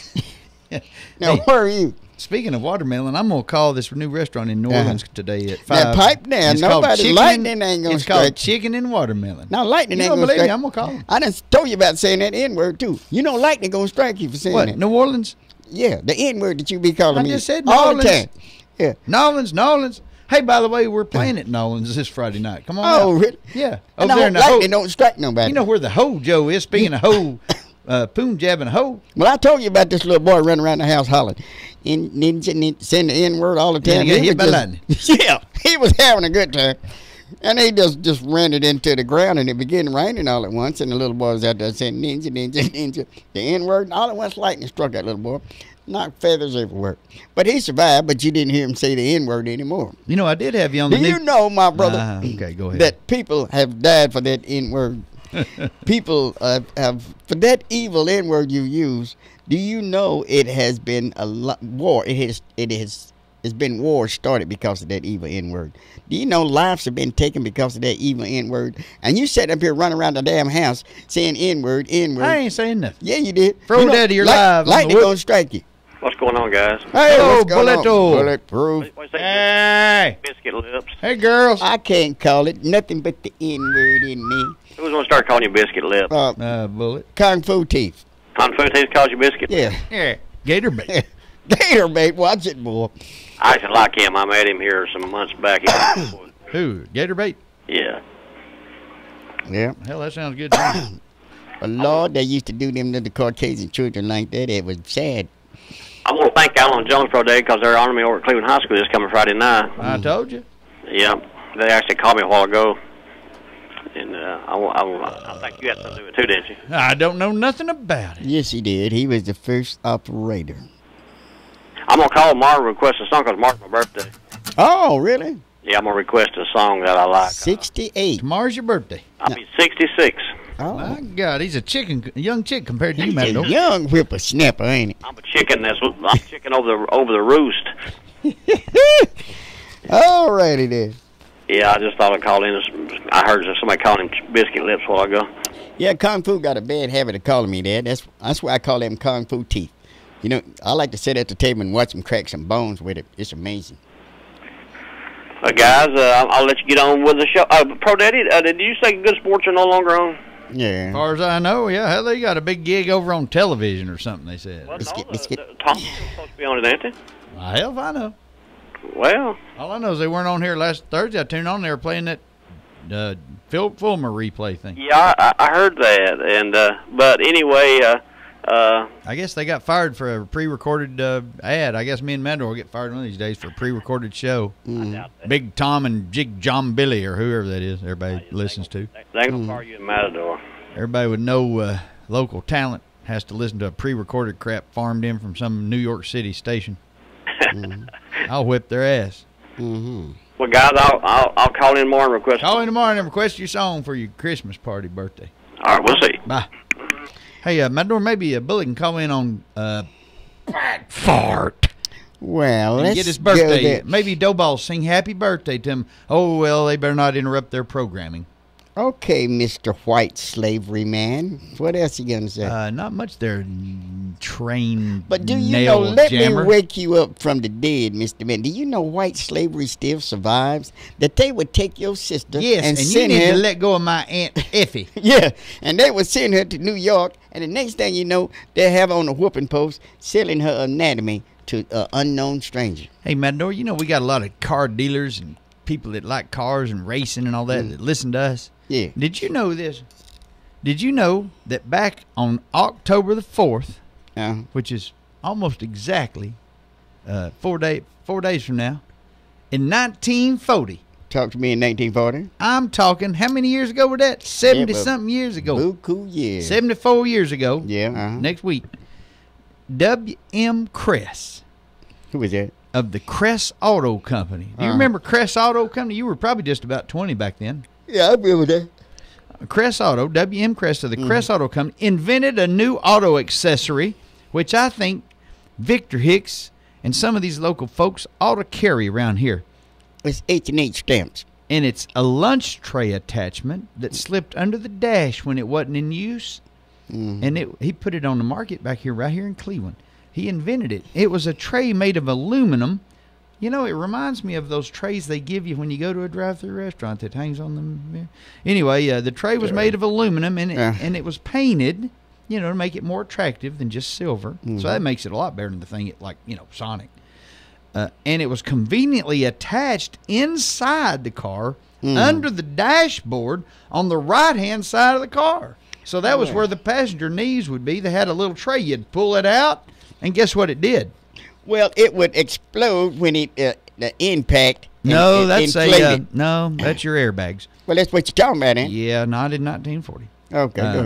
Speaker 1: Now,
Speaker 2: Hey,
Speaker 1: where are you?
Speaker 2: speaking of watermelon, I'm gonna call this new restaurant in New
Speaker 1: Uh-huh.
Speaker 2: Orleans today at five.
Speaker 1: Now, pipe down.
Speaker 2: It's called
Speaker 1: Nobody
Speaker 2: Chicken
Speaker 1: lightning
Speaker 2: and-
Speaker 1: ain't gonna
Speaker 2: It's called
Speaker 1: strike.
Speaker 2: chicken and watermelon.
Speaker 1: Now, lightning
Speaker 2: You
Speaker 1: ain't
Speaker 2: don't
Speaker 1: gonna
Speaker 2: believe
Speaker 1: strike.
Speaker 2: me? I'm gonna call him.
Speaker 1: I done told you about saying that N word too. You know, lightning gonna strike you for saying
Speaker 2: What?
Speaker 1: that.
Speaker 2: New Orleans?
Speaker 1: Yeah, the N word that you be calling
Speaker 2: I
Speaker 1: me
Speaker 2: just said New
Speaker 1: all
Speaker 2: Orleans.
Speaker 1: the time. Yeah.
Speaker 2: Nolans, Nolans. Hey, by the way, we're playing at Nolans this Friday night. Come on.
Speaker 1: Oh,
Speaker 2: out.
Speaker 1: really?
Speaker 2: Yeah.
Speaker 1: And
Speaker 2: Over there in the
Speaker 1: lightning
Speaker 2: ho-
Speaker 1: don't strike nobody.
Speaker 2: You know where the hoe Joe is. Speaking of hoe, uh, poon jabbing hoe.
Speaker 1: Well, I told you about this little boy running around the house hollering, in, ninja, ninja, saying the N word all the
Speaker 2: Yeah,
Speaker 1: time.
Speaker 2: he got
Speaker 1: He
Speaker 2: hit
Speaker 1: was
Speaker 2: by
Speaker 1: just-
Speaker 2: lightning.
Speaker 1: Yeah, he was having a good time. And he just, just ran it into the ground, and it began raining all at once, and the little boy was out there saying, ninja, ninja, ninja, the N-word, and all at once lightning struck that little boy. Knocked feathers everywhere. But he survived, but you didn't hear him say the N-word anymore.
Speaker 2: You know, I did have you on the
Speaker 1: Do
Speaker 2: new.
Speaker 1: you know, my brother,
Speaker 2: Ah, okay, go ahead.
Speaker 1: that people have died for that N-word? People uh, have, for that evil N-word you use, do you know it has been a lot war? It has, it has It's been wars started because of that evil N-word. Do you know lives have been taken because of that evil N-word? And you sat up here running around the damn house saying N-word, N-word.
Speaker 2: I ain't saying nothing.
Speaker 1: Yeah, you did.
Speaker 2: Fro
Speaker 1: you know,
Speaker 2: Daddy, you're
Speaker 1: like,
Speaker 2: live on
Speaker 1: Like
Speaker 2: the
Speaker 1: they
Speaker 2: whoop.
Speaker 1: gonna strike you.
Speaker 7: What's going on, guys?
Speaker 1: Hey,
Speaker 2: Hello,
Speaker 1: what's going on?
Speaker 2: Bulletproof.
Speaker 1: Bulletproof.
Speaker 7: What's that?
Speaker 2: Hey,
Speaker 7: Biscuit lips.
Speaker 2: hey, girls.
Speaker 1: I can't call it nothing but the N-word in me.
Speaker 7: Who's gonna start calling you biscuit lips?
Speaker 1: Uh,
Speaker 2: Uh, bullet.
Speaker 1: Kung Fu teeth.
Speaker 7: Kung Fu Teeth calls you biscuit.
Speaker 1: Yeah.
Speaker 2: Yeah, gator bait.
Speaker 1: Gator bait, watch it, boy.
Speaker 7: I actually like him. I met him here some months back.
Speaker 2: Who? Gator bait?
Speaker 7: Yeah.
Speaker 1: Yeah.
Speaker 2: Hell, that sounds good to me.
Speaker 1: But Lord, they used to do them to the Caucasian children like that. It was sad.
Speaker 7: I want to thank Alan Jones for today because they're honoring me over at Cleveland High School this coming Friday night.
Speaker 2: I told you.
Speaker 7: Yeah. They actually called me a while ago. And uh, I, wa- I, wa- I think you had something to do with it too, didn't you?
Speaker 2: I don't know nothing about it.
Speaker 1: Yes, he did. He was the first operator.
Speaker 7: I'm going to call tomorrow and request a song because tomorrow's my birthday.
Speaker 1: Oh, really?
Speaker 7: Yeah, I'm going to request a song that I like.
Speaker 1: sixty-eight.
Speaker 2: Tomorrow's your birthday.
Speaker 7: I'll be sixty-six.
Speaker 1: Oh.
Speaker 2: My God, he's a chicken, a young chick compared to you,
Speaker 1: He's a
Speaker 2: Matador.
Speaker 1: young whippersnapper, ain't
Speaker 7: I'm a chicken that's I'm chicken over the over the roost.
Speaker 1: he? All righty then.
Speaker 7: Yeah, I just thought I'd call in. I heard somebody calling him biscuit lips a while ago.
Speaker 1: Yeah, Kung Fu got a bad habit of calling me that. That's that's why I call them Kung Fu teeth. You know, I like to sit at the table and watch him crack some bones with it. It's amazing.
Speaker 7: Uh, guys, uh, I'll, I'll let you get on with the show. Uh, Pro Daddy, uh, did you say Good Sports are no longer on?
Speaker 2: As
Speaker 1: Yeah.
Speaker 2: far as I know, yeah. Hell, they got a big gig over on television or something, they said.
Speaker 7: Well,
Speaker 1: Biscuit,
Speaker 7: no,
Speaker 1: biscuit.
Speaker 7: Uh, Thompson's supposed to be on it, ain't they?
Speaker 2: Well, hell if I know.
Speaker 7: Well,
Speaker 2: All I know is they weren't on here last Thursday. I tuned on, they were playing that uh, Phil Fulmer replay thing.
Speaker 7: yeah, I, I heard that, and uh, but anyway, uh, uh,
Speaker 2: I guess they got fired for a pre-recorded uh, ad. I guess me and Mandel will get fired one of these days for a pre-recorded show.
Speaker 1: Mm.
Speaker 2: Big Tom and Jig John Billy or whoever that is. Everybody listens to.
Speaker 7: they ain't gonna fire you in Matador.
Speaker 2: Everybody with no uh, local talent has to listen to a pre-recorded crap farmed in from some New York City station. I'll whip their ass.
Speaker 1: Mm-hmm.
Speaker 7: Well, guys, I'll, I'll I'll call in tomorrow and request.
Speaker 2: Call in tomorrow and request your song for your Christmas party birthday.
Speaker 7: All right, we'll see.
Speaker 2: Bye. Hey, uh, Matador, maybe a bullet can call in on uh, fart.
Speaker 1: Well,
Speaker 2: And
Speaker 1: let's
Speaker 2: get his
Speaker 1: go
Speaker 2: birthday.
Speaker 1: there.
Speaker 2: Maybe Doughball sing happy birthday to him. Oh, well, they better not interrupt their programming.
Speaker 1: Okay, Mister White Slavery Man. What else you gonna say?
Speaker 2: Uh, not much there, train
Speaker 1: but do you
Speaker 2: nail
Speaker 1: know? Let
Speaker 2: jammer.
Speaker 1: me wake you up from the dead, Mister Man. Do you know white slavery still survives? That they would take your sister
Speaker 2: Yes,
Speaker 1: and,
Speaker 2: and, you
Speaker 1: send
Speaker 2: need
Speaker 1: her.
Speaker 2: to let go of my Aunt Effie.
Speaker 1: Yeah, and they would send her to New York, and the next thing you know, they have on a whooping post selling her anatomy to an unknown stranger.
Speaker 2: Hey, Matador, you know we got a lot of car dealers and people that like cars and racing and all that that listen to us.
Speaker 1: Yeah.
Speaker 2: Did you know this? Did you know that back on October the fourth,
Speaker 1: Uh,
Speaker 2: which is almost exactly uh, four day four days from now, in nineteen forty,
Speaker 1: talk to me in nineteen forty.
Speaker 2: I'm talking, how many years ago was that? seventy
Speaker 1: but
Speaker 2: something years ago.
Speaker 1: Buku years.
Speaker 2: seventy-four years ago.
Speaker 1: Yeah. Uh-huh.
Speaker 2: Next week. W M Kress
Speaker 1: Who was that?
Speaker 2: of the Kress Auto Company. Do you
Speaker 1: Uh-huh.
Speaker 2: remember Kress Auto Company? You were probably just about twenty back then.
Speaker 1: Yeah, I remember that.
Speaker 2: Kress Auto, W M Kress of the
Speaker 1: Mm.
Speaker 2: Kress Auto Company, invented a new auto accessory, which I think Victor Hicks and some of these local folks ought to carry around here.
Speaker 1: It's H and H stamps.
Speaker 2: And it's a lunch tray attachment that slipped under the dash when it wasn't in use.
Speaker 1: Mhm.
Speaker 2: And it, he put it on the market back here, right here in Cleveland. He invented it. It was a tray made of aluminum. You know, it reminds me of those trays they give you when you go to a drive-through restaurant that hangs on the mirror. Anyway, uh, the tray was made of aluminum, and it,
Speaker 1: Yeah.
Speaker 2: and it was painted, you know, to make it more attractive than just silver. So that makes it a lot better than the thing it like, you know, Sonic. Uh, and it was conveniently attached inside the car under the dashboard on the right-hand side of the car. So that was where the passenger knees would be. They had a little tray. You'd pull it out, and guess what it did?
Speaker 1: Well, it would explode when it uh, the impact. and-
Speaker 2: No,
Speaker 1: and
Speaker 2: that's a
Speaker 1: inflated.
Speaker 2: uh, no. That's your airbags.
Speaker 1: Well, that's what you're talking about, ain't it?
Speaker 2: Yeah, not in nineteen forty.
Speaker 1: Okay,
Speaker 2: Uh,
Speaker 1: go ahead.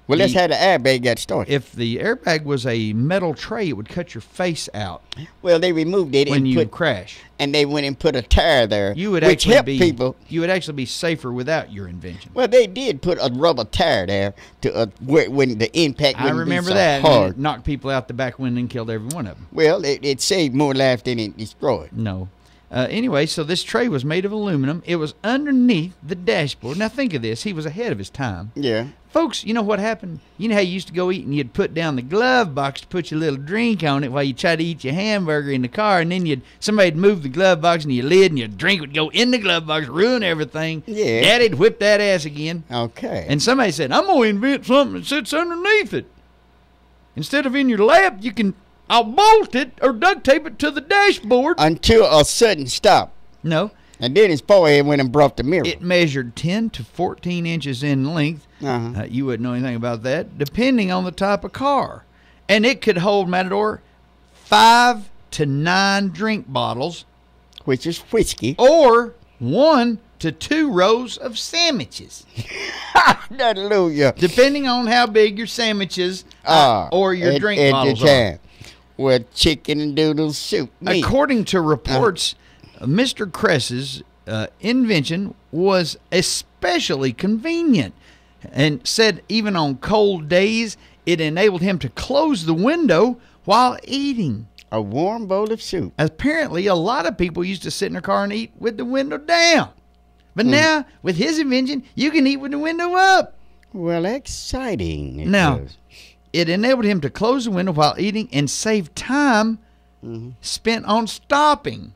Speaker 1: Well, that's
Speaker 2: the-
Speaker 1: how the airbag got started.
Speaker 2: If the airbag was a metal tray, it would cut your face out
Speaker 1: Well, they removed it
Speaker 2: when
Speaker 1: and
Speaker 2: you
Speaker 1: put,
Speaker 2: crash.
Speaker 1: and they went and put a tire there,
Speaker 2: You would
Speaker 1: which
Speaker 2: actually
Speaker 1: helped
Speaker 2: be
Speaker 1: people.
Speaker 2: You would actually be safer without your invention.
Speaker 1: Well, they did put a rubber tire there to uh, where when the impact
Speaker 2: I
Speaker 1: wouldn't
Speaker 2: remember
Speaker 1: be so
Speaker 2: that. And
Speaker 1: hard.
Speaker 2: it knocked people out the back window and killed every one of them.
Speaker 1: Well, it, it saved more lives than it destroyed.
Speaker 2: No. Uh, anyway, so this tray was made of aluminum. It was underneath the dashboard. Now think of this. He was ahead of his time.
Speaker 1: Yeah.
Speaker 2: Folks, you know what happened? You know how you used to go eat and you'd put down the glove box to put your little drink on it while you try to eat your hamburger in the car, and then you'd somebody'd move the glove box and your lid and your drink would go in the glove box, ruin everything.
Speaker 1: Yeah.
Speaker 2: Daddy'd whip that ass again.
Speaker 1: Okay.
Speaker 2: And somebody said, I'm going to invent something that sits underneath it. Instead of in your lap, you can, I'll bolt it or duct tape it to the dashboard.
Speaker 1: Until a sudden stop.
Speaker 2: No.
Speaker 1: And then his forehead went and brought the mirror.
Speaker 2: It measured ten to fourteen inches in length.
Speaker 1: Uh-huh.
Speaker 2: Uh, you wouldn't know anything about that, depending on the type of car. And it could hold, Matador, five to nine drink bottles.
Speaker 1: Which is whiskey.
Speaker 2: Or one to two rows of sandwiches.
Speaker 1: Hallelujah.
Speaker 2: Depending on how big your sandwiches uh,
Speaker 1: Ah,
Speaker 2: or your
Speaker 1: at,
Speaker 2: drink
Speaker 1: at
Speaker 2: bottles
Speaker 1: the
Speaker 2: are.
Speaker 1: time. With chicken and noodle soup. meat.
Speaker 2: According to reports, uh, Mister Kress's uh, invention was especially convenient, and said even on cold days it enabled him to close the window while eating.
Speaker 1: A warm bowl of soup.
Speaker 2: Apparently, a lot of people used to sit in their car and eat with the window down. But
Speaker 1: Mm.
Speaker 2: now, with his invention, you can eat with the window up.
Speaker 1: Well, exciting. it
Speaker 2: Now,
Speaker 1: was.
Speaker 2: it enabled him to close the window while eating and save time
Speaker 1: Mm-hmm.
Speaker 2: spent on stopping.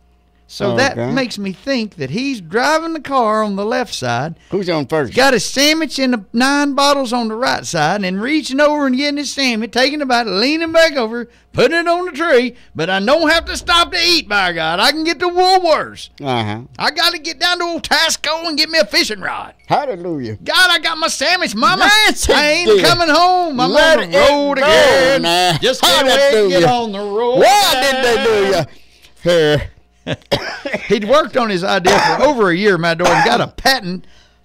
Speaker 2: So
Speaker 1: Okay.
Speaker 2: that makes me think that he's driving the car on the left side,
Speaker 1: Who's on first?
Speaker 2: got a sandwich and the nine bottles on the right side, and reaching over and getting his sandwich, taking a bite, leaning back over, putting it on the tray. But I don't have to stop to eat, by God. I can get to Woolworths.
Speaker 1: Uh-huh.
Speaker 2: I got to get down to old Tasco and get me a fishing rod.
Speaker 1: Hallelujah.
Speaker 2: God, I got my sandwich, Mama.
Speaker 1: Yes,
Speaker 2: I
Speaker 1: it
Speaker 2: ain't
Speaker 1: did.
Speaker 2: coming home. I'm
Speaker 1: Let
Speaker 2: on the
Speaker 1: it
Speaker 2: road
Speaker 1: go
Speaker 2: again.
Speaker 1: now.
Speaker 2: Just can't wait to get
Speaker 1: Hallelujah.
Speaker 2: on the road.
Speaker 1: Why did they do you? Her.
Speaker 2: He'd worked on his idea for over a year, Matador, and got a patent.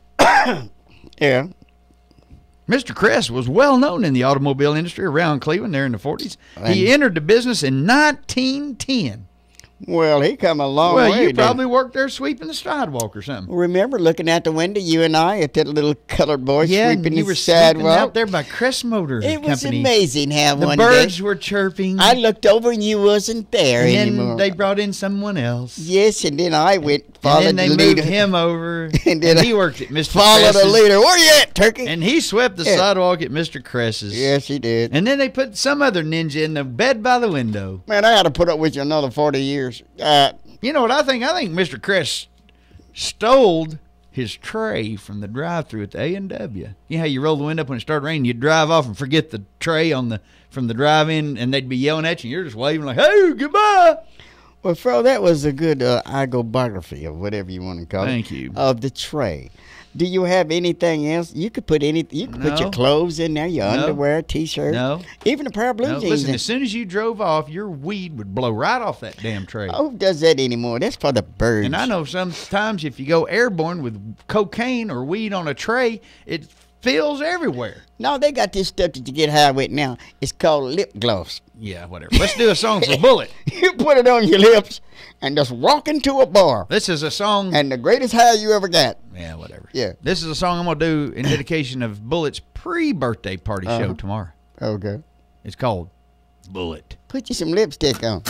Speaker 1: Yeah.
Speaker 2: Mister Kress was well known in the automobile industry around Cleveland there in the forties. He
Speaker 1: And-
Speaker 2: entered the business in nineteen ten.
Speaker 1: Well, he come a long
Speaker 2: Well,
Speaker 1: way.
Speaker 2: you
Speaker 1: didn't
Speaker 2: probably worked there sweeping the sidewalk or something.
Speaker 1: Remember looking out the window, you and I, at that little colored boy
Speaker 2: Yeah, and
Speaker 1: sweeping
Speaker 2: you
Speaker 1: the
Speaker 2: were sleeping
Speaker 1: sidewalk?
Speaker 2: out there by Crest Motor
Speaker 1: It was
Speaker 2: Company.
Speaker 1: amazing how
Speaker 2: The
Speaker 1: one
Speaker 2: birds
Speaker 1: day
Speaker 2: were chirping.
Speaker 1: I looked over and you wasn't there
Speaker 2: and then
Speaker 1: anymore.
Speaker 2: they brought in someone else.
Speaker 1: Yes, and then I went followed
Speaker 2: And then they
Speaker 1: the
Speaker 2: moved
Speaker 1: leader.
Speaker 2: him over,
Speaker 1: And
Speaker 2: and,
Speaker 1: then I
Speaker 2: he worked at Mister
Speaker 1: Followed the
Speaker 2: Kress's,
Speaker 1: leader. Where you at, Turkey?
Speaker 2: and he swept the
Speaker 1: Yeah.
Speaker 2: sidewalk at Mister Kress's.
Speaker 1: Yes, he did.
Speaker 2: And then they put some other ninja in the bed by the window.
Speaker 1: Man, I had to put up with you another forty years. Uh,
Speaker 2: You know what I think? I think Mister Kress stole his tray from the drive-thru at the A and W. You know how you roll the window up when it started raining, you drive off and forget the tray on the from the drive-in, and they'd be yelling at you, and you're just waving like, "Hey, goodbye."
Speaker 1: well, Fro, that was a good uh, autobiography or whatever you want to call it.
Speaker 2: Thank you.
Speaker 1: Of the tray. Do you have anything else? You could put any. You could put
Speaker 2: No.
Speaker 1: your clothes in there, your
Speaker 2: No.
Speaker 1: underwear, t-shirt,
Speaker 2: No.
Speaker 1: even a pair of blue
Speaker 2: No,
Speaker 1: jeans.
Speaker 2: listen,
Speaker 1: in-
Speaker 2: as soon as you drove off, your weed would blow right off that damn tray.
Speaker 1: Oh, who does that anymore? That's for the birds.
Speaker 2: And I know sometimes if you go airborne with cocaine or weed on a tray, it fills everywhere.
Speaker 1: No, they got this stuff that you get high with now. It's called lip gloss.
Speaker 2: Yeah, whatever. Let's do a song for Bullet.
Speaker 1: You put it on your lips and just walk into a bar.
Speaker 2: This is a song.
Speaker 1: And the greatest high you ever got.
Speaker 2: Yeah, whatever.
Speaker 1: Yeah.
Speaker 2: This is a song I'm going to do in dedication of Bullet's pre-birthday party show
Speaker 1: Uh-huh.
Speaker 2: tomorrow.
Speaker 1: Okay.
Speaker 2: It's called Bullet.
Speaker 1: Put you some lipstick on.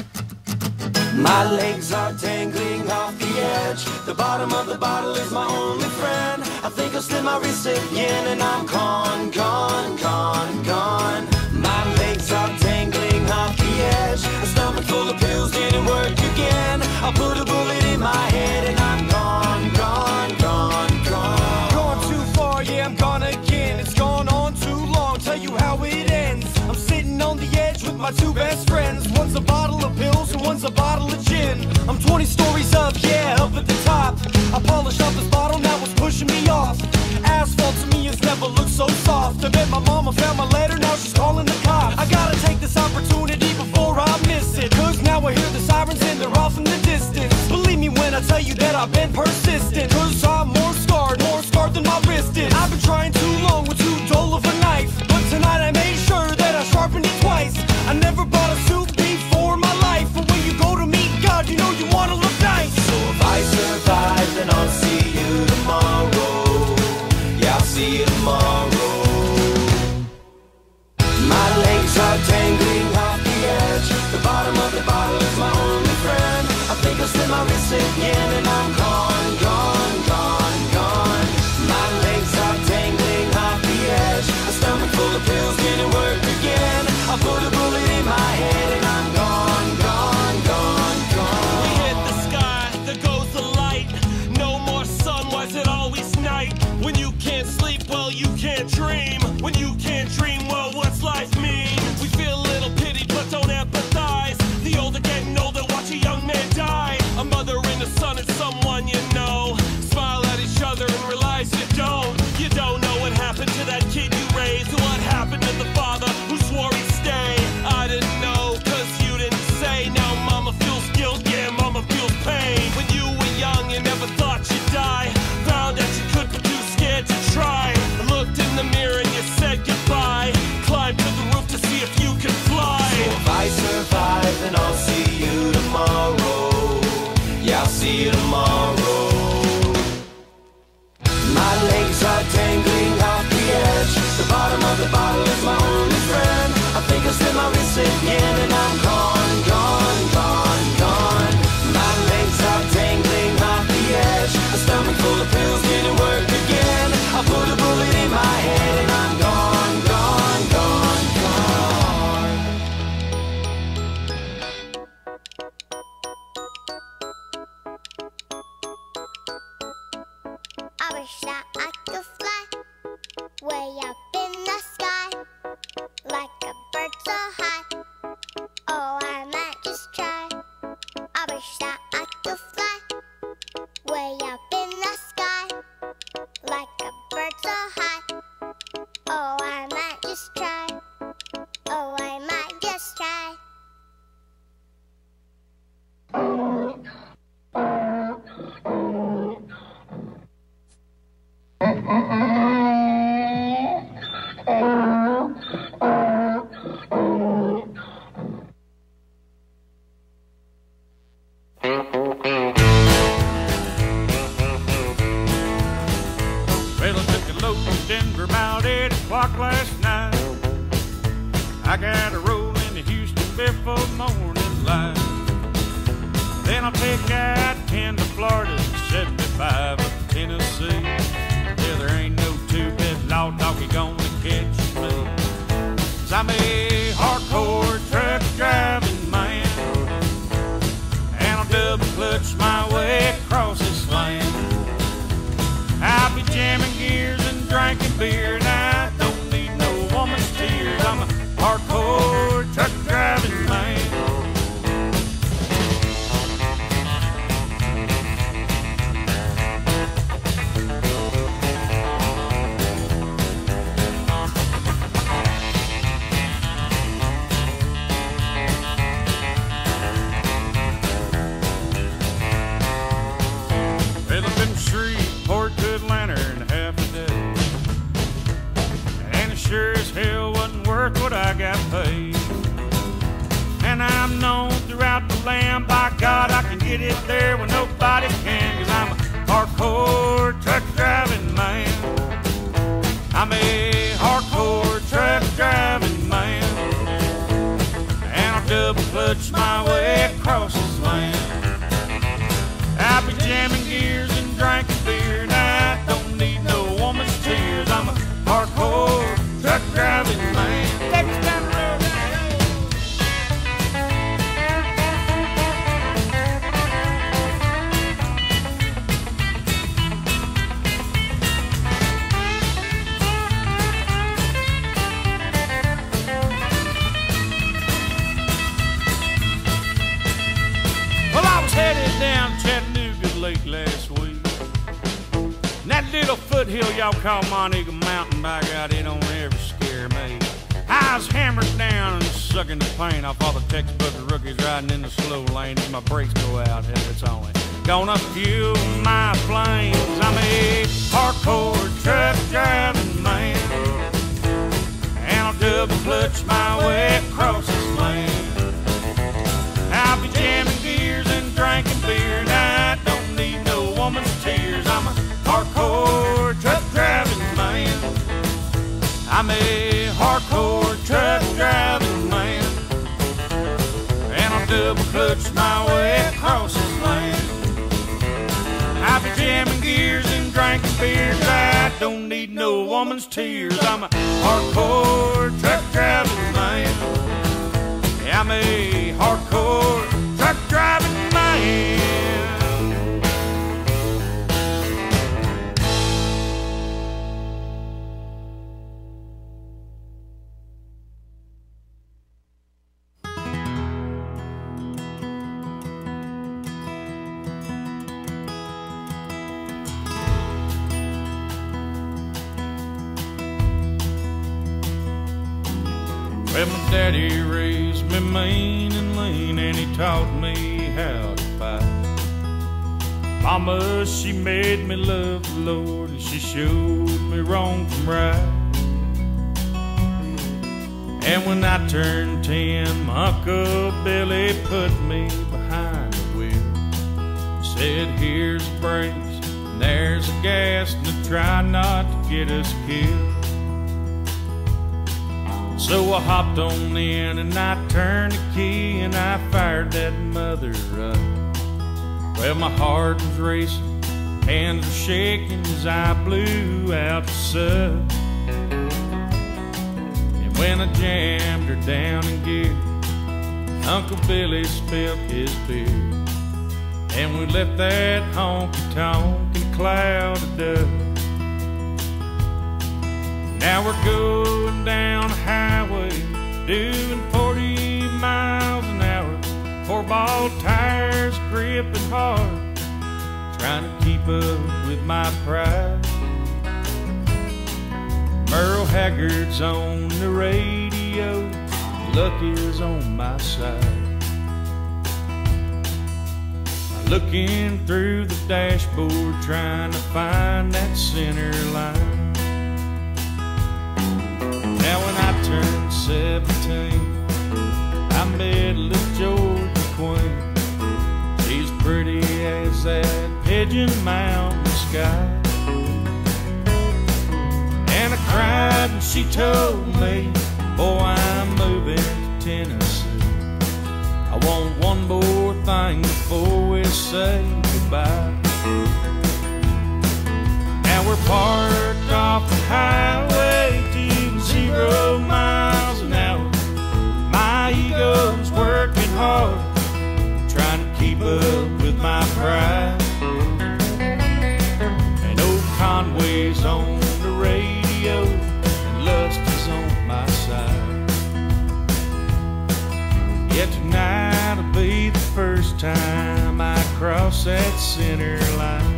Speaker 8: My legs are dangling off the edge. The bottom of the bottle is my only friend. I think I'll slip my wrist again and I'm gone, gone, gone, gone. My legs are dangling off the edge. A stomach full of pills didn't work again. I put a bullet in my head and I'm gone, gone, gone, gone. Gone too far, yeah, I'm gone again. It's gone on too long, tell you how it ends. I'm sitting on the edge with my two best friends. One's a bottle of pills and one's a bottle of gin. I'm twenty stories up, yeah, up at the top. I polished off this bottle, now it's pushing me off. Asphalt to me has never looked so soft. I bet my mama found my letter, now she's calling the cops. I gotta take this opportunity before I miss it. Cause now I hear the sirens and they're off in the distance. Believe me when I tell you that I've been persistent. Cause I'm more scarred, more scarred than my wrist is. I've been trying too long with too dull of a knife. my wrist again, and I'm gone, gone, gone, gone. My legs are tangling off the edge. A stomach full of pills didn't work again. I put a bullet in my head, and I'm gone, gone, gone, gone.
Speaker 9: We hit the sky, there goes the light. No more sun, why is it always night? When you can't sleep, well, you can't dream. When you can't dream, well, what's life mean? We feel a little pity, but don't empathize. The older getting older, watch a young man die. A mother and a son and someone you know. Smile at each other and realize you don't. You don't know what happened to that kid you raised. Or what happened to the father who swore he'd stay. I didn't know, cause you didn't say. Now mama feels guilt, yeah, mama feels pain. When you were young, you never thought you'd die. Found out you could, but too scared to try. Looked in the mirror and you said goodbye. Climbed to the roof to see if you could fly.
Speaker 8: So if I survive, then I'll see you tomorrow. Yeah, I'll see you tomorrow. My legs are dangling off the edge. The bottom of the bottle is my only friend. I think I'll slip my wrist again, and I'm gone, gone, gone, gone. My legs are dangling off the edge. A stomach full of pills didn't work again. I put a bullet in my head, and I'm gone, gone, gone, gone.
Speaker 10: I wish that I could fly way up in the sky, like a bird so high. Oh, I might just try. I wish that I could fly way up in the sky, like a bird so high. Oh, I might just try. Oh, I might just try.
Speaker 11: Well, I took a load to Denver about eight o'clock last night. I got a roll into Houston before morning light. Then I'll take out ten to Florida, seventy-five up to Tennessee. Yeah, there ain't no two-bit law doggy gonna catch me. 'Cause I'm a hardcore truck driving man, and I'll double clutch my way across this land. I'll be jamming gears and drinking beer, and I don't need no woman's tears. I'm a hardcore truck driving man. Well, I've been Shreveport to Atlanta in half a day, and it sure as hell wasn't worth what I got paid. And I'm known throughout the land, by God, I can get it there when nobody can, 'cause I'm a hardcore truck driving man. I'm a hardcore truck driving man, and I'll double clutch my way across this land. I'll be jamming gears and drinking beer, and I don't need no woman's tears. I'm a hardcore truck driving man. Take us down the road. Well, I was headed down Chattanooga late last week. And that little foothill y'all call Monteagle Mountain, by God, it don't ever scare me. I was hammered down and sucking the pain off all the textbook rookies riding in the slow lane. If my brakes go out, hell, it's only gonna fuel my flames. I'm a hardcore truck driving man, and I'll double clutch my way across this land. I'll be jamming gears and drinking beer, and I don't need no woman's tears. I'm a hardcore truck driving man. I'm a hardcore truck driving man, and I'll double clutch my way across this land. drinking beers. I don't need no woman's tears. I'm a hardcore truck driving man. I'm a hardcore truck driving man. Well, my daddy raised me mean and lean, and he taught me how to fight. Mama, she made me love the Lord, and she showed me wrong from right. And when I turned ten, my Uncle Billy put me behind the wheel. Said, here's the brakes, and there's the gas, and try not to get us killed. So I hopped on in and I turned the key and I fired that mother up. Well, my heart was racing, hands were shaking as I blew out the sub. And when I jammed her down in gear, Uncle Billy spilled his beer. And we left that honky-tonk cloud of dust. Now we're going down a highway, doing forty miles an hour. Four-ball tires gripping hard, trying to keep up with my pride. Merle Haggard's on the radio, luck is on my side. I'm looking through the dashboard, trying to find that center line. Now when I turned seventeen, I met little Georgia Queen. She's pretty as that Pigeon Mountain sky. And I cried and she told me, boy, I'm moving to Tennessee. I want one more thing before we say goodbye. Now we're parked off the highway, zero miles an hour. My ego's working hard, trying to keep up with my pride. And old Conway's on the radio, and lust is on my side. Yet tonight'll be the first time I cross that center line.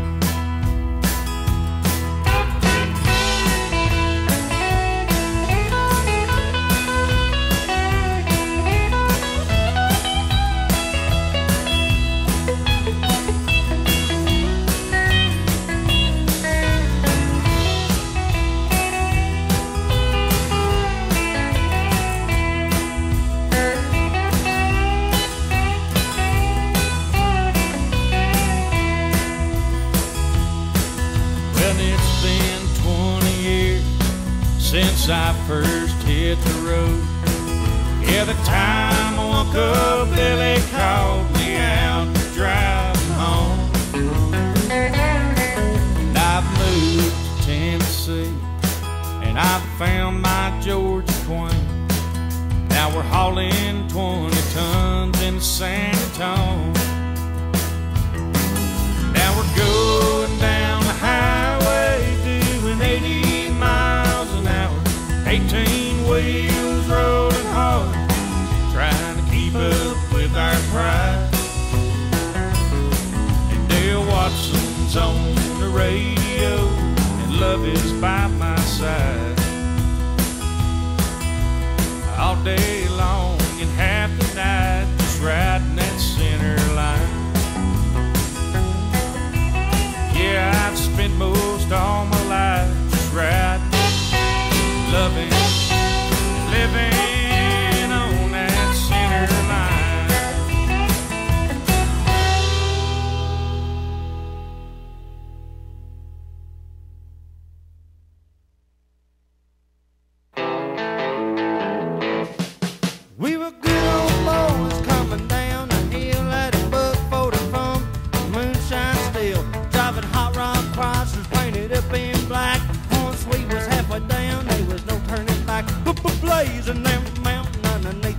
Speaker 11: Since I first hit the road, yeah, the time Uncle Billy called me out to drive home. And I've moved to Tennessee, and I've found my Georgia Queen. Now we're hauling twenty tons in San Antonio. Now we're going down the highway, doing eighty miles an hour. Eighteen wheels rolling hard, trying to keep up with our pride. And Dale Watson's on the radio, and love is by my side. All day long and half the night, just riding that center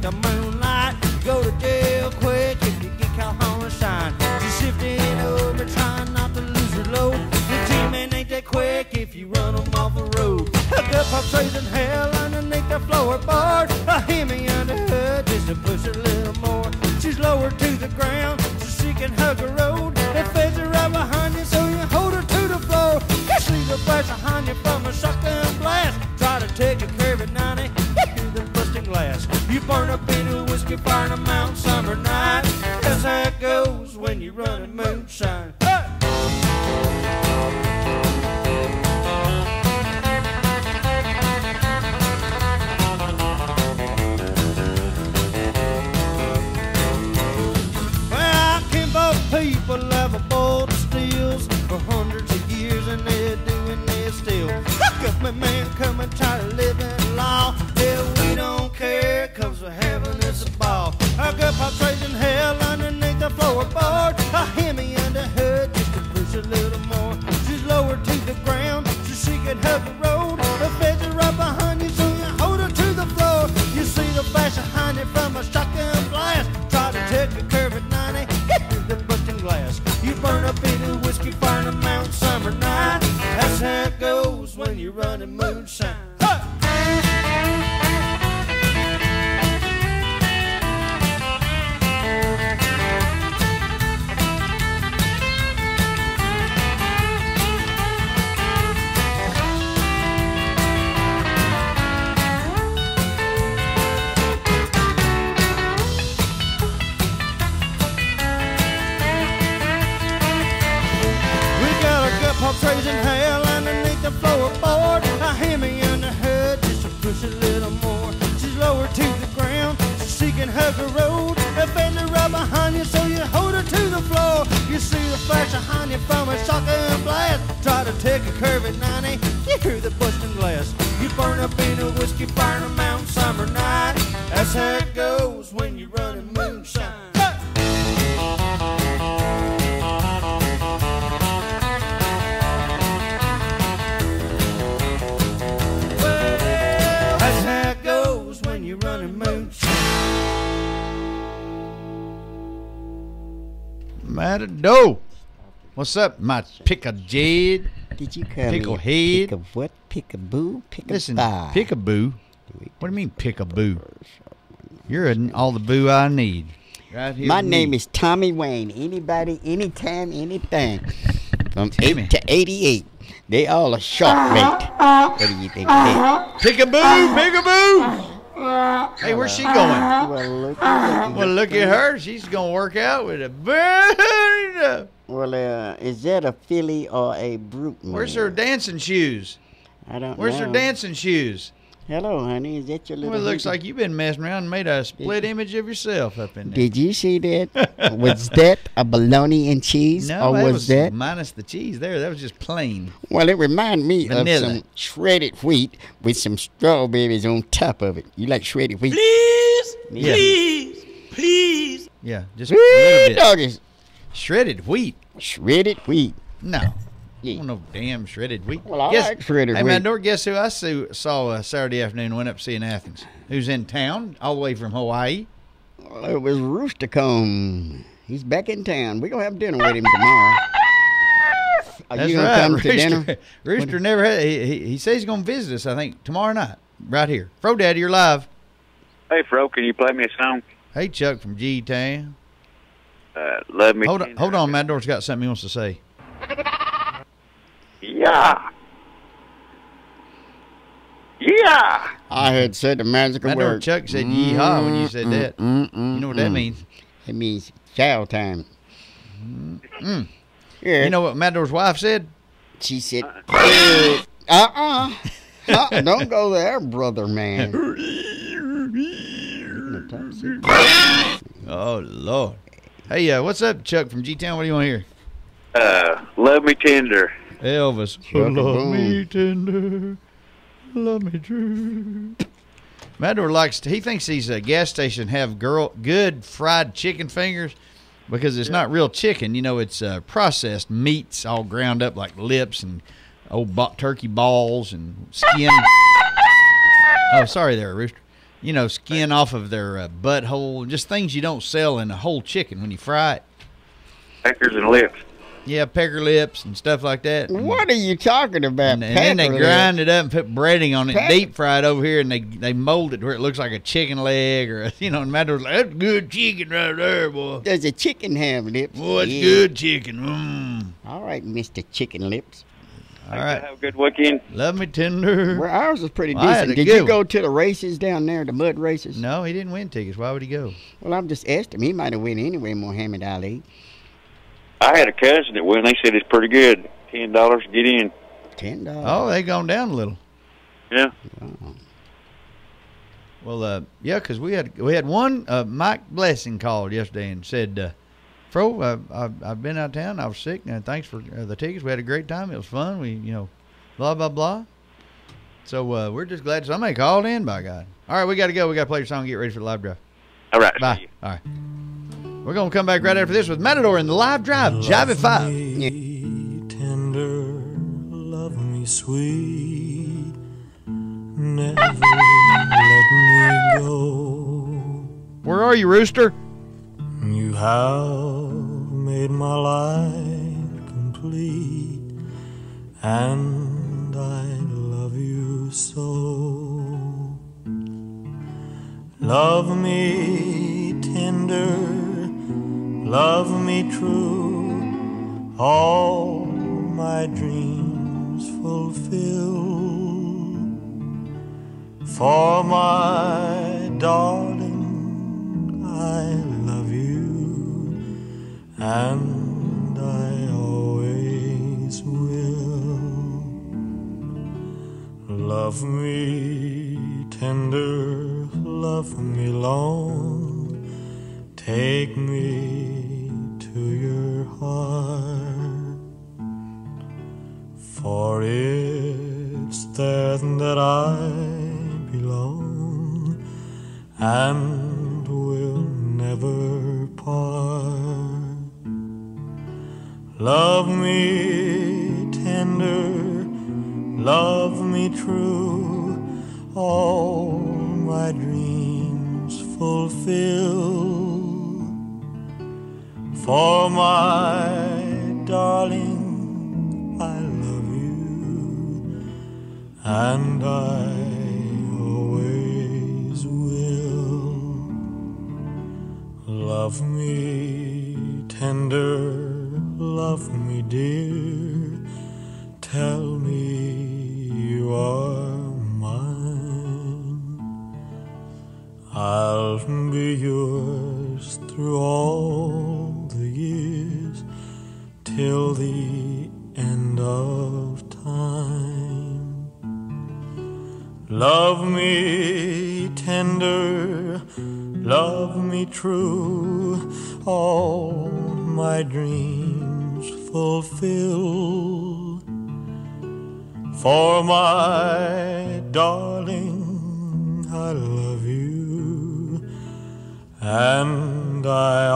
Speaker 12: the moonlight. Go to jail quick if you get caught on a sign. Just shifting over, trying not to lose your load. The teammate ain't that quick if you run them off the road. Hook up up raising hell underneath the floorboard. A Hemi under hood just to push her a little more. She's lower to the ground so she can hug the road. The feds are right behind you so you hold her to the floor. You see the flash behind you from a shotgun blast. Try to take a curve at ninety, you hear the busting glass. You burn up into a whiskey fire in a mountain summer night. That's how it goes when you're running moonshine. Hey! People have a bowl of steels for hundreds of years and they're doing this still. Hook up, my man, come and try to live in law. Yeah, we don't care, cause we're having us a ball. Hook up, I'm raising hell underneath the floorboard. A Hemi under hood just to push a little more. She's lower to the ground so she can hug the road. The feds are right behind you so you hold her to the floor. You see the flash behind you from a shotgun blast. Try to take a curve at ninety. Glass. You burn up in a whiskey fire in a mountain summer night. That's how it goes when you're running moonshine. Hey! Pops raising hell underneath the floorboard. A Hemi in the hood just to push a little more. She's lower to the ground so she can hug the road. The feds are right behind you so you hold her to the floor. You see the flash behind you from a shotgun blast. Try to take a curve at ninety, you hear the busting glass. You burn up in a whiskey fire in a mountain summer night. That's how it goes when you're running moonshine. You're running moonshine.
Speaker 2: Matador. What's up, my pick-a-jed?
Speaker 1: Did you call
Speaker 2: Pickle
Speaker 1: me
Speaker 2: head?
Speaker 1: Pick a what? Pick a boo? Pick a
Speaker 2: Listen,
Speaker 1: bye.
Speaker 2: pick-a-boo. What do you mean pick-a-boo? You're a, all the boo I need. Right here.
Speaker 1: My
Speaker 2: with
Speaker 1: name
Speaker 2: me.
Speaker 1: is Tommy Wayne. Anybody, anytime, anything. From
Speaker 2: Timmy.
Speaker 1: eight to eighty-eight. They all a sharp rate. What do you think? Hey.
Speaker 2: Pick-a-boo, pick-a-boo. Hey, where's she going?
Speaker 1: Well, look at,
Speaker 2: Well, look at her. She's going to work out with a bird.
Speaker 1: well uh, is that a filly or a brute?
Speaker 2: Where's her dancing shoes?
Speaker 1: I don't
Speaker 2: Where's
Speaker 1: know.
Speaker 2: her dancing shoes?
Speaker 1: Hello, honey. Is that your little
Speaker 2: Well, it looks
Speaker 1: hoodie?
Speaker 2: like you've been messing around and made a split image of yourself up in there.
Speaker 1: Did you see that? Was that a bologna and cheese?
Speaker 2: No,
Speaker 1: or
Speaker 2: that
Speaker 1: was,
Speaker 2: was
Speaker 1: that?
Speaker 2: minus the cheese there. That was just plain.
Speaker 1: Well, it reminded me
Speaker 2: Vanilla.
Speaker 1: of some shredded wheat with some strawberries on top of it. You like shredded wheat?
Speaker 9: Please,
Speaker 2: Yeah.
Speaker 9: please, please.
Speaker 2: Yeah, just a little bit.
Speaker 1: Doggies.
Speaker 2: Shredded wheat.
Speaker 1: Shredded wheat.
Speaker 2: No.
Speaker 1: Yeah.
Speaker 2: Oh, no damn shredded wheat.
Speaker 1: Well, I
Speaker 2: guess,
Speaker 1: like shredded
Speaker 2: hey,
Speaker 1: wheat.
Speaker 2: man, Dor, guess who I saw, saw uh, Saturday afternoon and went up to see in Athens? Who's in town, all the way from Hawaii?
Speaker 1: Well, it was Rooster Cone. He's back in town. We're going to have dinner with him tomorrow. Are
Speaker 2: That's
Speaker 1: you going
Speaker 2: right.
Speaker 1: to come
Speaker 2: Rooster,
Speaker 1: to dinner?
Speaker 2: Rooster never had, he, he, he says he's going to visit us, I think, tomorrow night, right here. Fro Daddy, you're live.
Speaker 4: Hey, Fro, can you play me a song?
Speaker 2: Hey, Chuck from G-Town.
Speaker 4: Uh, love me.
Speaker 2: Hold on, hold on, Matador's got something he wants to say.
Speaker 4: Yeah. Yeah.
Speaker 1: I had said the magical
Speaker 2: Matador
Speaker 1: word.
Speaker 2: Chuck said yeehaw when you said
Speaker 1: Mm,
Speaker 2: that.
Speaker 1: mm, mm,
Speaker 2: You know what that
Speaker 1: mm.
Speaker 2: means?
Speaker 1: It means chow time.
Speaker 2: Mm.
Speaker 1: Yeah.
Speaker 2: You know what Matador's wife said?
Speaker 1: She said, uh, uh-uh. uh, don't go there, brother man.
Speaker 2: Oh, Lord. Hey, uh, what's up, Chuck from G-Town? What do you want to hear?
Speaker 4: Uh, love me tender.
Speaker 2: Elvis.
Speaker 1: Chuck
Speaker 2: love
Speaker 1: and
Speaker 2: me tender. Love me true. Matador likes to, he thinks these uh, gas stations have girl good fried chicken fingers because it's not real chicken. You know, it's uh, processed meats all ground up like lips and old bo- turkey balls and skin. Oh, sorry there, Rooster. you know, skin off of their uh, butthole, just things you don't sell in a whole chicken when you fry it.
Speaker 4: Peckers and lips.
Speaker 2: Yeah, pecker lips and stuff like that.
Speaker 1: What are you talking about?
Speaker 2: And, and then they
Speaker 1: Pecker
Speaker 2: grind
Speaker 1: lips?
Speaker 2: it up and put breading on it,
Speaker 1: Peck-
Speaker 2: deep fried over here, and they they mold it where it looks like a chicken leg or, a, you know, and Matt like, that's good chicken right there, boy.
Speaker 1: Does a chicken have lips?
Speaker 2: Boy, it's
Speaker 1: Yeah.
Speaker 2: good chicken. Mm.
Speaker 1: All right, Mister Chicken Lips.
Speaker 2: All right.
Speaker 4: Have a good weekend.
Speaker 2: Love me tender.
Speaker 1: Well, ours was pretty
Speaker 2: Well, I had
Speaker 1: decent.
Speaker 2: a
Speaker 1: Did you
Speaker 2: good
Speaker 1: go
Speaker 2: one.
Speaker 1: to the races down there, the mud races?
Speaker 2: No, he didn't win tickets. Why would he go?
Speaker 1: Well, I'm just asking him. He might have won anyway, Muhammad Ali.
Speaker 4: I had a cousin that went. They said it's pretty good. Ten dollars to get in.
Speaker 1: Ten dollars.
Speaker 2: Oh, they gone down a little.
Speaker 4: Yeah.
Speaker 1: Oh.
Speaker 2: Well, uh, yeah, because we had we had one uh, Mike Blessing called yesterday and said, uh, "Fro, uh, I've I've been out of town. I was sick, and thanks for uh, the tickets. We had a great time. It was fun. We, you know, blah blah blah." So uh, we're just glad somebody called in. By God! All right, we got to go. We got to play your song. And get ready for the live drive.
Speaker 4: All right.
Speaker 2: Bye. All right. We're gonna come back right after this with Matador in the live drive. Jive at five.
Speaker 8: Tender, love me sweet, never let me go.
Speaker 2: Where are you, Rooster?
Speaker 8: You have made my life complete, and I love you so. Love me tender, love me true, all my dreams fulfill. For my darling, I love you, and I always will. Love me tender, love me long, take me to your heart, for it's there that I belong and will never part. Love me tender, love me true, all my dreams fulfill. For my darling, I love you, and I always will. Love me tender, love me dear, tell me you are mine. I'll be yours through all the years, till the end of time. Love me tender, love me true, all my dreams fulfill. For my darling, I love you, and I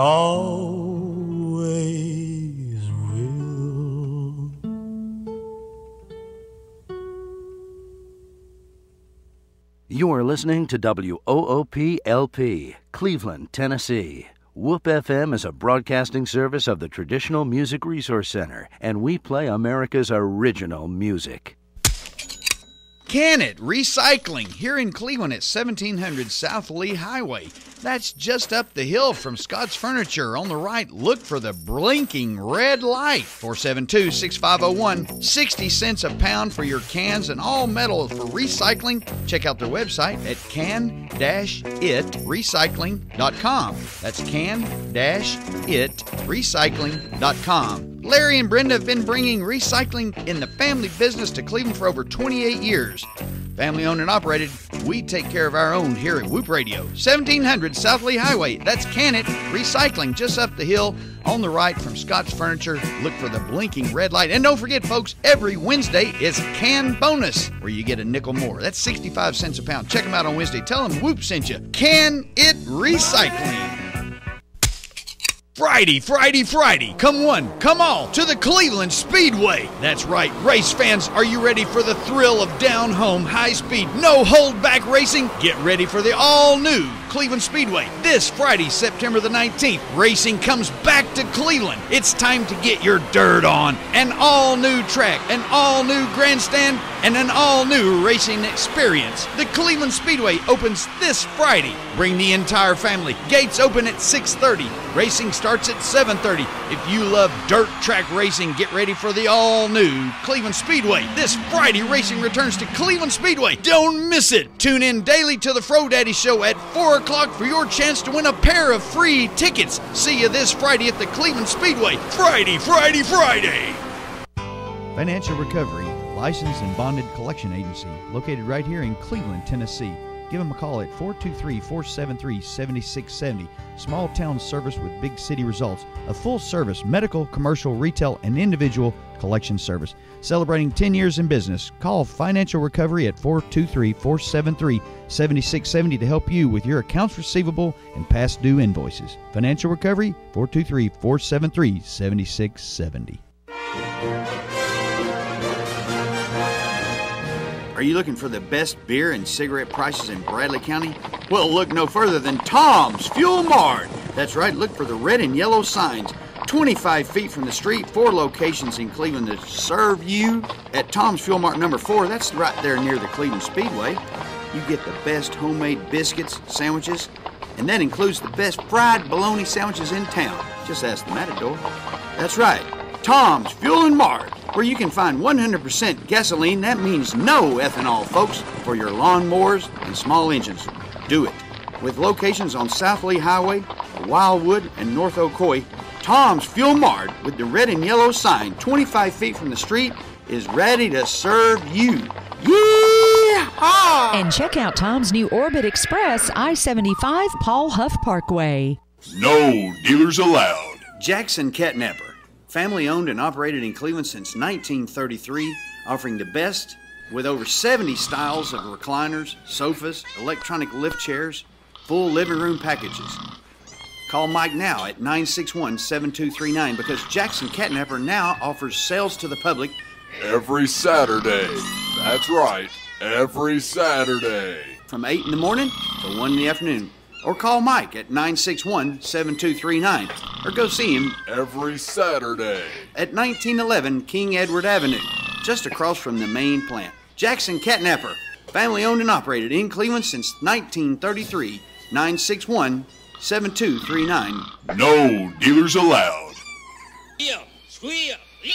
Speaker 8: always will.
Speaker 13: You are listening to W O O P L P, Cleveland, Tennessee. Whoop F M is a broadcasting service of the Traditional Music Resource Center, and we play America's original music.
Speaker 2: Can It Recycling here in Cleveland at seventeen hundred South Lee Highway. That's just up the hill from Scott's Furniture. On the right, look for the blinking red light. four seven two, six five zero one. sixty cents a pound for your cans and all metal for recycling. Check out their website at can dash it recycling dot com. That's can dash it recycling dot com. Larry and Brenda have been bringing recycling in the family business to Cleveland for over twenty-eight years. Family owned and operated, we take care of our own here at Whoop Radio. seventeen hundred South Lee Highway. That's Can It Recycling, just up the hill on the right from Scott's Furniture. Look for the blinking red light. And don't forget, folks, every Wednesday is Can Bonus, where you get a nickel more. That's sixty-five cents a pound. Check them out on Wednesday. Tell them Whoop sent you. Can It Recycling. Friday, Friday, Friday. Come one, come all to the Cleveland Speedway. That's right, race fans, are you ready for the thrill of down-home, high-speed, no-hold-back racing? Get ready for the all-new Cleveland Speedway this Friday, September the nineteenth. Racing comes back to Cleveland. It's time to get your dirt on. An all-new track, an all-new grandstand, and an all-new racing experience. The Cleveland Speedway opens this Friday. Bring the entire family. Gates open at six thirty. Racing starts at seven thirty. If you love dirt track racing, get ready for the all-new Cleveland Speedway. This Friday, racing returns to Cleveland Speedway. Don't miss it. Tune in daily to the Fro Daddy Show at four o'clock for your chance to win a pair of free tickets. See you this Friday at the Cleveland Speedway. Friday, Friday, Friday.
Speaker 14: Financial Recovery, licensed and bonded collection agency, located right here in Cleveland, Tennessee. Give them a call at four two three, four seven three, seven six seven zero. Small town service with big city results. A full service medical, commercial, retail, and individual collection service. Celebrating ten years in business. Call Financial Recovery at four two three, four seven three, seven six seven zero to help you with your accounts receivable and past due invoices. Financial Recovery, four two three, four seven three, seven six seven zero.
Speaker 15: Are you looking for the best beer and cigarette prices in Bradley County? Well, look no further than Tom's Fuel Mart. That's right, look for the red and yellow signs. twenty-five feet from the street, four locations in Cleveland to serve you. At Tom's Fuel Mart number four, that's right there near the Cleveland Speedway. You get the best homemade biscuits, sandwiches, and that includes the best fried bologna sandwiches in town. Just ask the Matador. That's right, Tom's Fuel and Mart, where you can find one hundred percent gasoline. That means no ethanol, folks, for your lawnmowers and small engines. Do it. With locations on South Lee Highway, Wildwood, and North Ocoee, Tom's Fuel Mart, with the red and yellow sign twenty-five feet from the street, is ready to serve you. Yeehaw!
Speaker 16: And check out Tom's new Orbit Express, I seventy-five Paul Huff Parkway.
Speaker 15: No dealers allowed. Jackson Catnapper, family owned and operated in Cleveland since nineteen thirty-three, offering the best with over seventy styles of recliners, sofas, electronic lift chairs, full living room packages. Call Mike now at nine six one, seven two three nine because Jackson Catnapper now offers sales to the public
Speaker 17: every Saturday. That's right, every Saturday.
Speaker 15: From eight in the morning to one in the afternoon. Or call Mike at nine six one, seven two three nine. Or go see him
Speaker 17: every Saturday
Speaker 15: at nineteen eleven King Edward Avenue, just across from the main plant. Jackson Catnapper, family owned and operated in Cleveland since nineteen thirty-three. nine six one, seven two three nine.
Speaker 17: No dealers allowed.
Speaker 9: Yeah, squeal.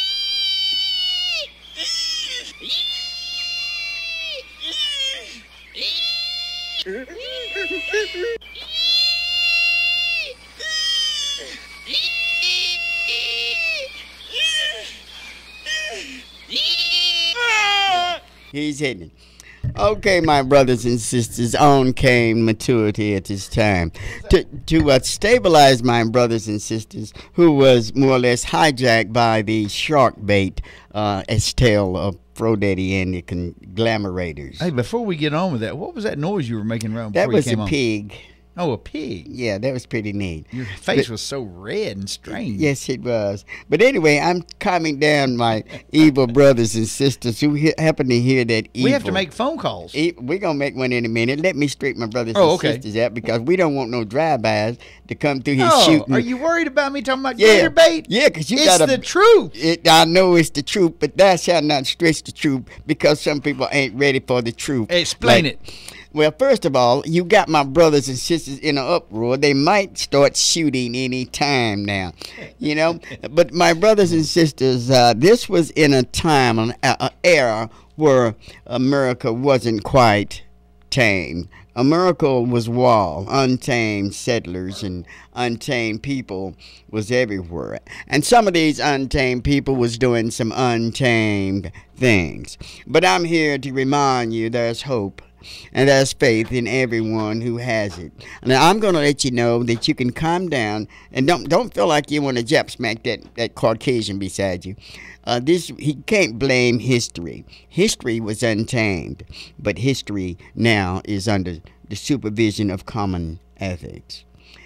Speaker 1: He's hitting. Okay, my brothers and sisters, on came maturity at this time to to uh, stabilize my brothers and sisters who was more or less hijacked by the shark bait uh, Estelle of Fro Daddy and the conglomerates.
Speaker 2: Hey, before we get on with that, what was that noise you were making around
Speaker 1: That
Speaker 2: before
Speaker 1: was
Speaker 2: you came
Speaker 1: a
Speaker 2: on?
Speaker 1: pig.
Speaker 2: Oh, a pig.
Speaker 1: Yeah, that was pretty neat.
Speaker 2: Your face
Speaker 1: But-
Speaker 2: was so red and strange.
Speaker 1: Yes, it was. But anyway, I'm calming down my evil brothers and sisters who he- happen to hear that evil.
Speaker 2: We have to make phone calls.
Speaker 1: E- we're going to make one in a minute. Let me straighten my brothers
Speaker 2: Oh,
Speaker 1: and
Speaker 2: okay.
Speaker 1: sisters out because we don't want no drive-bys to come through here
Speaker 2: Oh,
Speaker 1: shooting.
Speaker 2: are you worried about me talking about
Speaker 1: Yeah,
Speaker 2: gator bait?
Speaker 1: yeah, because you
Speaker 2: It's
Speaker 1: got
Speaker 2: the truth.
Speaker 1: It, I know it's the truth, but thou shalt not stretch the truth because some people ain't ready for the truth.
Speaker 2: Explain
Speaker 1: Like-
Speaker 2: it.
Speaker 1: Well, first of all, you got my brothers and sisters in an uproar. They might start shooting any time now, you know. But my brothers and sisters, uh, this was in a time, an a, a era where America wasn't quite tame. America was wild, untamed settlers and untamed people was everywhere. And some of these untamed people was doing some untamed things. But I'm here to remind you there's hope. And there's faith in everyone who has it. Now I'm going to let you know that you can calm down and don't don't feel like you want to jab smack that, that Caucasian beside you. Uh, this he can't blame history. History was untamed, but history now is under the supervision of common ethics.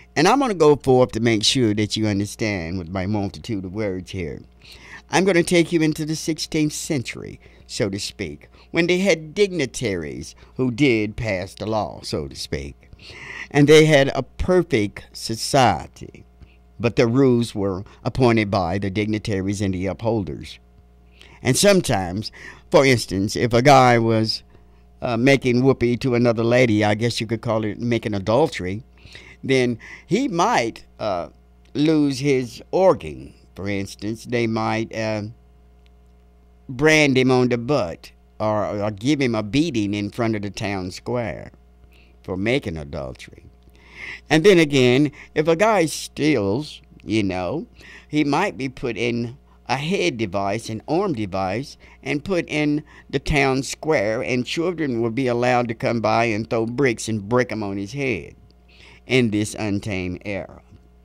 Speaker 1: And I'm going to go forth to make sure that you understand with my multitude of words here. I'm going to take you into the sixteenth century, so to speak, when they had dignitaries who did pass the law, so to speak. And they had a perfect society, but the rules were appointed by the dignitaries and the upholders. And sometimes, for instance, if a guy was uh, making whoopee to another lady, I guess you could call it making adultery, then he might uh, lose his organ. For instance, they might uh, brand him on the butt or, or give him a beating in front of the town square for making adultery. And then again, if a guy steals, you know, he might be put in a head device, an arm device, and put in the town square, and children will be allowed to come by and throw bricks and brick him on his head in this untamed era.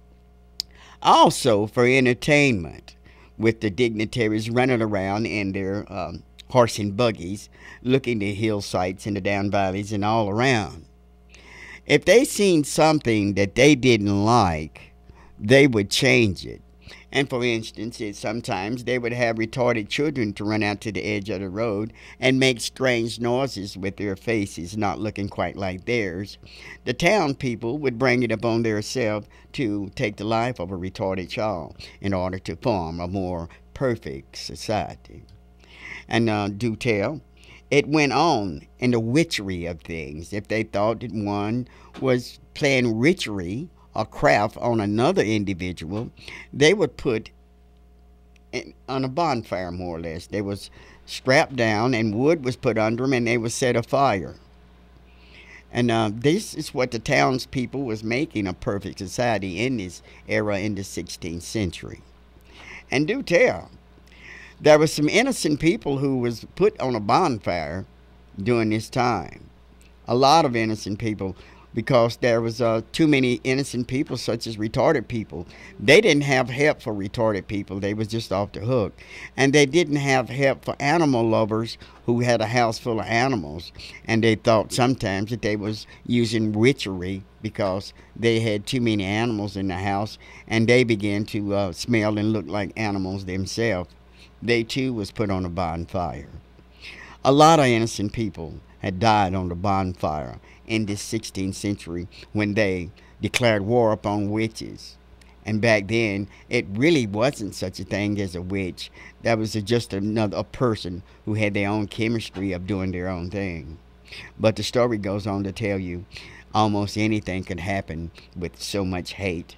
Speaker 1: Also, for entertainment, with the dignitaries running around in their um, horse and buggies, looking at hill sites and the down valleys and all around. If they seen something that they didn't like, they would change it. And for instance, it, sometimes they would have retarded children to run out to the edge of the road and make strange noises with their faces not looking quite like theirs. The town people would bring it upon themselves to take the life of a retarded child in order to form a more perfect society. And uh, do tell, it went on in the witchery of things. If they thought that one was playing witchery or craft on another individual, they would put in, on a bonfire, more or less. They was strapped down and wood was put under them, and they was set afire. And uh, this is what the townspeople was making a perfect society in this era in the sixteenth century. And do tell, there was some innocent people who was put on a bonfire during this time. A lot of innocent people, because there was uh, too many innocent people, such as retarded people. They didn't have help for retarded people. They was just off the hook. And they didn't have help for animal lovers who had a house full of animals. And they thought sometimes that they was using witchery because they had too many animals in the house, and they began to uh, smell and look like animals themselves. They too was put on a bonfire. A lot of innocent people had died on the bonfire in this sixteenth century when they declared war upon witches. And back then, it really wasn't such a thing as a witch. That was just another a person who had their own chemistry of doing their own thing. But the story goes on to tell you almost anything could happen with so much hate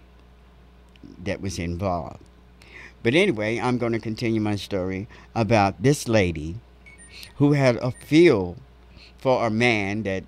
Speaker 1: that was involved. But anyway, I'm going to continue my story about this lady who had a feel for a man that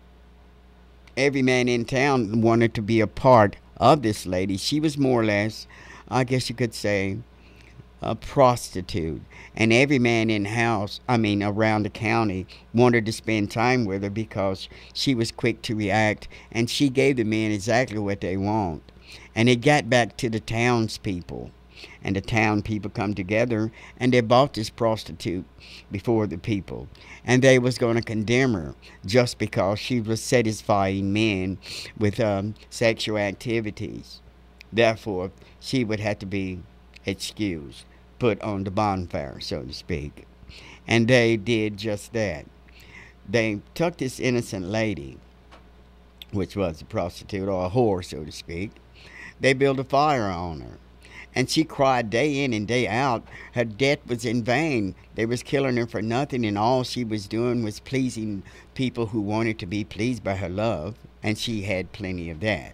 Speaker 1: every man in town wanted to be a part of this lady. She was more or less, I guess you could say, a prostitute. And every man in house, I mean around the county, wanted to spend time with her because she was quick to react and she gave the men exactly what they want. And it got back to the townspeople. And the town people come together and they bought this prostitute before the people. And they was going to condemn her just because she was satisfying men with um, sexual activities. Therefore, she would have to be excused, put on the bonfire, so to speak. And they did just that. They took this innocent lady, which was a prostitute or a whore, so to speak. They built a fire on her. And she cried day in and day out. Her death was in vain. They was killing her for nothing, and all she was doing was pleasing people who wanted to be pleased by her love, and she had plenty of that.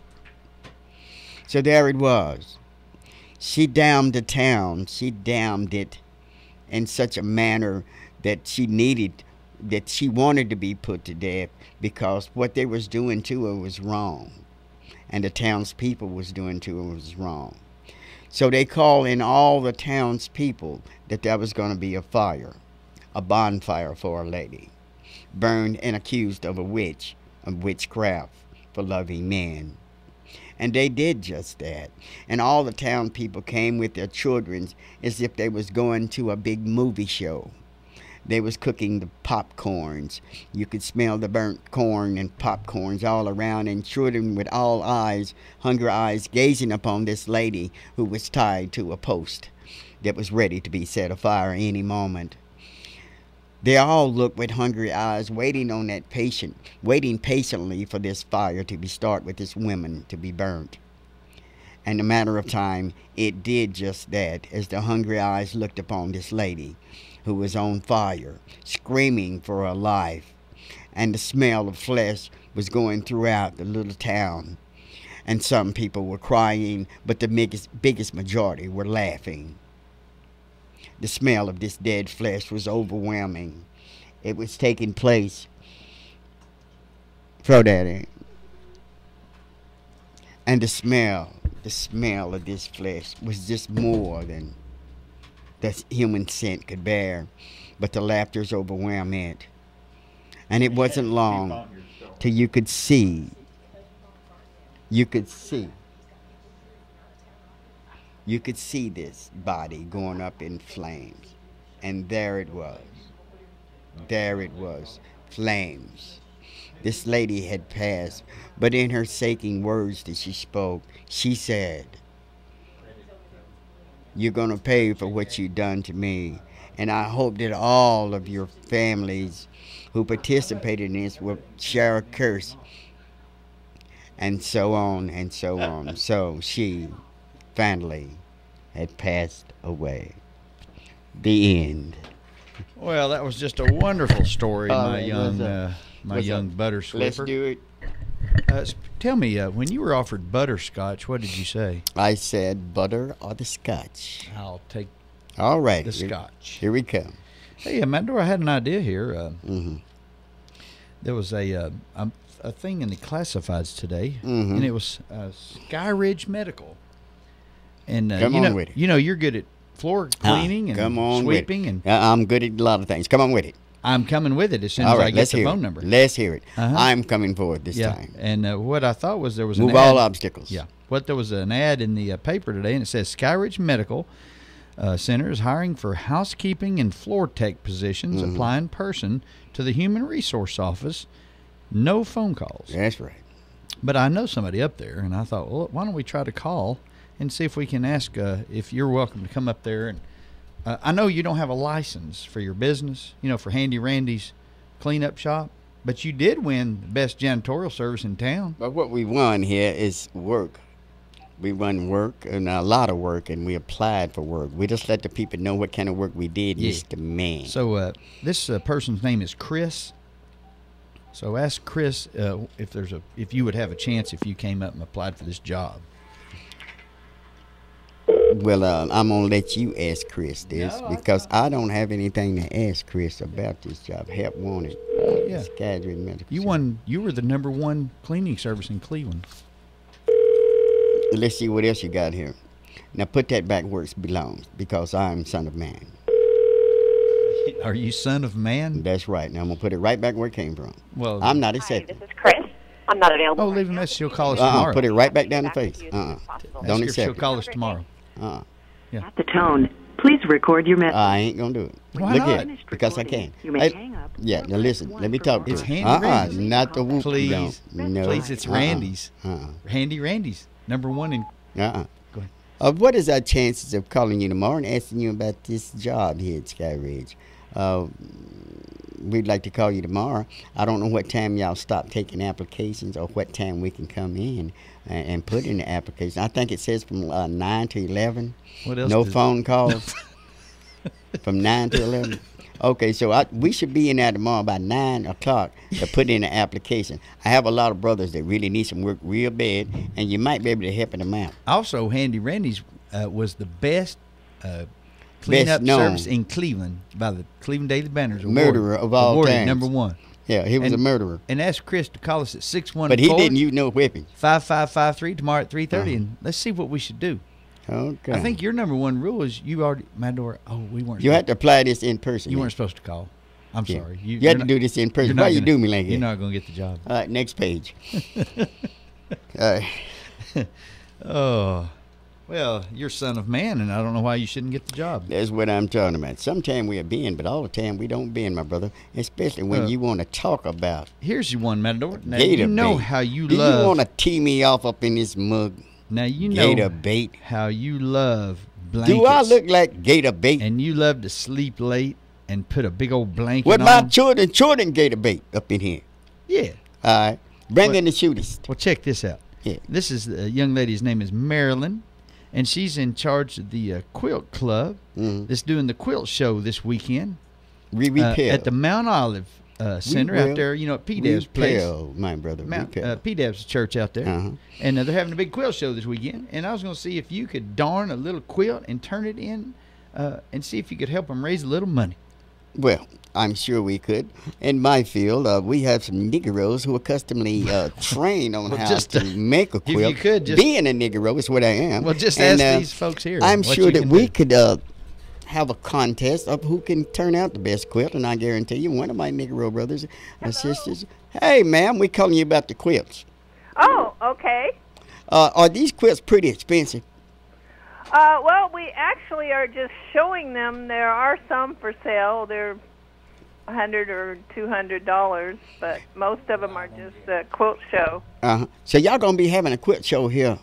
Speaker 1: So there it was. She damned the town. She damned it in such a manner that she needed, that she wanted to be put to death because what they was doing to her was wrong, and the townspeople was doing to her was wrong. So they called in all the townspeople that there was going to be a fire, a bonfire for a lady, burned and accused of a witch, of witchcraft for loving men. And they did just that. And all the town people came with their children as if they was going to a big movie show. They was cooking the popcorns. You could smell the burnt corn and popcorns all around, and children with all eyes, hungry eyes, gazing upon this lady who was tied to a post that was ready to be set afire any moment. They all looked with hungry eyes, waiting on that patient, waiting patiently for this fire to be started with this woman to be burnt. And in a matter of time, it did just that, as the hungry eyes looked upon this lady who was on fire, screaming for her life. And the smell of flesh was going throughout the little town. And some people were crying, but the biggest, biggest majority were laughing. The smell of this dead flesh was overwhelming. It was taking place. Throw that in. And the smell, the smell of this flesh was just more than the human scent could bear. But the laughter's overwhelmed it. And it wasn't long till you could see. You could see. You could see this body going up in flames. And there it was. There it was. Flames. This lady had passed, but in her shaking words that she spoke, she said, "You're going to pay for what you've done to me. And I hope that all of your families who participated in this will share a curse." And so on and so on. So she finally had passed away. The end.
Speaker 2: Well, that was just a wonderful story,
Speaker 1: Oh,
Speaker 2: my
Speaker 1: it
Speaker 2: young,
Speaker 1: was a-
Speaker 2: uh, my
Speaker 1: was a-
Speaker 2: young butter slipper.
Speaker 1: Let's do it.
Speaker 2: Uh, sp- tell me, uh, when you were offered butterscotch, what did you say?
Speaker 1: I said butter or the scotch.
Speaker 2: I'll take
Speaker 1: All right.
Speaker 2: the
Speaker 1: here-
Speaker 2: scotch.
Speaker 1: Here we come.
Speaker 2: Hey, Amanda, I had an idea here. Uh,
Speaker 1: Mhm.
Speaker 2: There was a, uh, a a thing in the classifieds today,
Speaker 1: Mhm.
Speaker 2: and it was uh, Sky Ridge Medical. And uh,
Speaker 1: Come
Speaker 2: you
Speaker 1: on
Speaker 2: know,
Speaker 1: with it.
Speaker 2: you know, you're good at floor cleaning
Speaker 1: Ah,
Speaker 2: and
Speaker 1: come on
Speaker 2: sweeping,
Speaker 1: with it.
Speaker 2: and
Speaker 1: Uh, I'm good at a lot of things. Come on with it.
Speaker 2: I'm coming with it as soon
Speaker 1: All
Speaker 2: as
Speaker 1: right,
Speaker 2: I get
Speaker 1: let's
Speaker 2: the
Speaker 1: hear
Speaker 2: phone
Speaker 1: it.
Speaker 2: number.
Speaker 1: Let's hear it.
Speaker 2: Uh-huh.
Speaker 1: I'm coming forward this
Speaker 2: yeah.
Speaker 1: time.
Speaker 2: And uh, what I thought was there was
Speaker 1: Move
Speaker 2: an
Speaker 1: all
Speaker 2: ad-
Speaker 1: obstacles.
Speaker 2: Yeah. What there was an ad in the uh, paper today, and it says Skyridge Medical uh, Center is hiring for housekeeping and floor tech positions.
Speaker 1: Mhm.
Speaker 2: Apply in person to the Human Resource Office. No phone calls.
Speaker 1: That's right.
Speaker 2: But I know somebody up there, and I thought, well, why don't we try to call and see if we can ask uh, if you're welcome to come up there. And uh, I know you don't have a license for your business, you know, for Handy Randy's cleanup shop, but you did win the best janitorial service in town.
Speaker 1: But what we won here is work. We run work and a lot of work, and we applied for work. We just let the people know what kind of work we did,
Speaker 2: Yeah.
Speaker 1: Mister Man.
Speaker 2: So uh, this uh, person's name is Chris. So ask Chris uh, if there's a if you would have a chance if you came up and applied for this job.
Speaker 1: Well, uh, I'm gonna let you ask Chris this
Speaker 2: No, I
Speaker 1: because I don't have anything to ask Chris about this job. Help wanted.
Speaker 2: Yeah.
Speaker 1: Skyridge Medical.
Speaker 2: You won. You were the number one cleaning service in Cleveland.
Speaker 1: Let's see what else you got here. Now put that back where it belongs, because I'm son of man.
Speaker 2: Are you son of man?
Speaker 1: That's right. Now I'm gonna put it right back where it came from.
Speaker 2: Well,
Speaker 1: I'm not accepting.
Speaker 18: This is Chris. I'm not available.
Speaker 2: Oh, leave a message. She'll call us
Speaker 1: Uh-uh,
Speaker 2: tomorrow.
Speaker 1: put it right back down the face. Uh-uh.
Speaker 2: Ask
Speaker 1: Don't
Speaker 2: her if
Speaker 1: accept
Speaker 2: she'll
Speaker 1: it.
Speaker 2: call us tomorrow.
Speaker 1: Uh-uh.
Speaker 2: Yeah.
Speaker 19: The tone. Please record your message.
Speaker 1: I ain't gonna do it.
Speaker 2: Why
Speaker 1: Look
Speaker 2: not?
Speaker 1: here, because I can.
Speaker 19: You may
Speaker 1: Hey,
Speaker 19: hang up.
Speaker 1: Yeah, now listen. Let me talk to
Speaker 2: It's
Speaker 1: you.
Speaker 2: Handy
Speaker 1: Uh-uh,
Speaker 2: Randy's.
Speaker 1: not the whoop.
Speaker 2: Please.
Speaker 1: No, no.
Speaker 2: Please, it's
Speaker 1: Uh-uh.
Speaker 2: Randy's.
Speaker 1: Uh-uh.
Speaker 2: Handy Randy's. Number one in.
Speaker 1: Uh-uh.
Speaker 2: Go ahead.
Speaker 1: Uh, what is our chances of calling you tomorrow and asking you about this job here at Sky Ridge? Uh, we'd like to call you tomorrow. I don't know what time y'all stop taking applications or what time we can come in and, and put in the application. I think it says from uh, nine to eleven.
Speaker 2: What else
Speaker 1: No
Speaker 2: does-
Speaker 1: phone calls. From nine to eleven. Okay, so I, we should be in there tomorrow by nine o'clock to put in the application. I have a lot of brothers that really need some work real bad, and you might be able to help them out.
Speaker 2: Also, Handy Randy's uh, was the best uh, cleanup
Speaker 1: known.
Speaker 2: service in Cleveland by the Cleveland Daily Banners. Award,
Speaker 1: Murderer of all
Speaker 2: awarded
Speaker 1: times.
Speaker 2: number one.
Speaker 1: Yeah, he was
Speaker 2: And-
Speaker 1: a murderer.
Speaker 2: And ask Chris to call us at six one four.
Speaker 1: But he didn't use no weapons.
Speaker 2: five five five three tomorrow at three thirty,
Speaker 1: Uh-huh.
Speaker 2: and let's see what we should do.
Speaker 1: Okay.
Speaker 2: I think your number one rule is you already, Mador. Oh, we weren't.
Speaker 1: You
Speaker 2: supposed-
Speaker 1: had to apply this in person.
Speaker 2: You
Speaker 1: man.
Speaker 2: weren't supposed to call. I'm
Speaker 1: Yeah.
Speaker 2: sorry.
Speaker 1: You,
Speaker 2: you're
Speaker 1: had to
Speaker 2: not-
Speaker 1: do this in
Speaker 2: you're
Speaker 1: person.
Speaker 2: not
Speaker 1: Why you
Speaker 2: gonna-
Speaker 1: do me like that?
Speaker 2: You're not going to get the job.
Speaker 1: All right, next page. All right.
Speaker 2: Oh, Well, you're son of man, and I don't know why you shouldn't get the job.
Speaker 1: That's what I'm talking about. Sometimes we are bend, but all the time we don't bend, my brother. Especially when
Speaker 2: Uh,
Speaker 1: you want to talk about
Speaker 2: Here's your one, Matador. Now,
Speaker 1: gator
Speaker 2: you know
Speaker 1: bait.
Speaker 2: how you
Speaker 1: Do
Speaker 2: love.
Speaker 1: you want to tee me off up in this mug?
Speaker 2: Now you know
Speaker 1: gator bait.
Speaker 2: how you love blankets.
Speaker 1: Do I look like gator bait?
Speaker 2: And you love to sleep late and put a big old blanket
Speaker 1: What
Speaker 2: on.
Speaker 1: about children? Children gator bait up in here.
Speaker 2: Yeah.
Speaker 1: All right. Bring
Speaker 2: Well-
Speaker 1: in the shooters.
Speaker 2: Well, check this out.
Speaker 1: Yeah.
Speaker 2: This is the young lady's name is Marilyn, and she's in charge of the uh, quilt club
Speaker 1: Mm-hmm.
Speaker 2: that's doing the quilt show this weekend.
Speaker 1: We
Speaker 2: uh,
Speaker 1: repel.
Speaker 2: at the Mount Olive uh, Center
Speaker 1: will
Speaker 2: out there, you know, at P Deb's place.
Speaker 1: Repel, my brother.
Speaker 2: Mount,
Speaker 1: repel.
Speaker 2: uh, P Deb's church out there.
Speaker 1: Uh-huh.
Speaker 2: And uh, they're having a big quilt show this weekend. And I was going to see if you could darn a little quilt and turn it in uh, and see if you could help them raise a little money.
Speaker 1: Well, I'm sure we could. In my field, uh, we have some Negroes who are customly uh, trained on
Speaker 2: Well,
Speaker 1: how
Speaker 2: just,
Speaker 1: to
Speaker 2: uh,
Speaker 1: make a
Speaker 2: if you
Speaker 1: quilt.
Speaker 2: could, just-
Speaker 1: Being a Negro is what I am.
Speaker 2: Well, just
Speaker 1: And,
Speaker 2: ask
Speaker 1: uh,
Speaker 2: these folks here
Speaker 1: I'm
Speaker 2: what
Speaker 1: sure
Speaker 2: you
Speaker 1: that
Speaker 2: can
Speaker 1: we
Speaker 2: do.
Speaker 1: could uh, have a contest of who can turn out the best quilt, and I guarantee you, one of my Negro brothers and sisters. Hey, ma'am, we're calling you about the quilts.
Speaker 18: Oh, okay.
Speaker 1: Uh, are these quilts pretty expensive?
Speaker 18: Uh, well, we actually are just showing them. There are some for sale. They're a hundred or two hundred dollars, but most of them are just a quilt show.
Speaker 1: Uh-huh. So y'all gonna be having a quilt show here?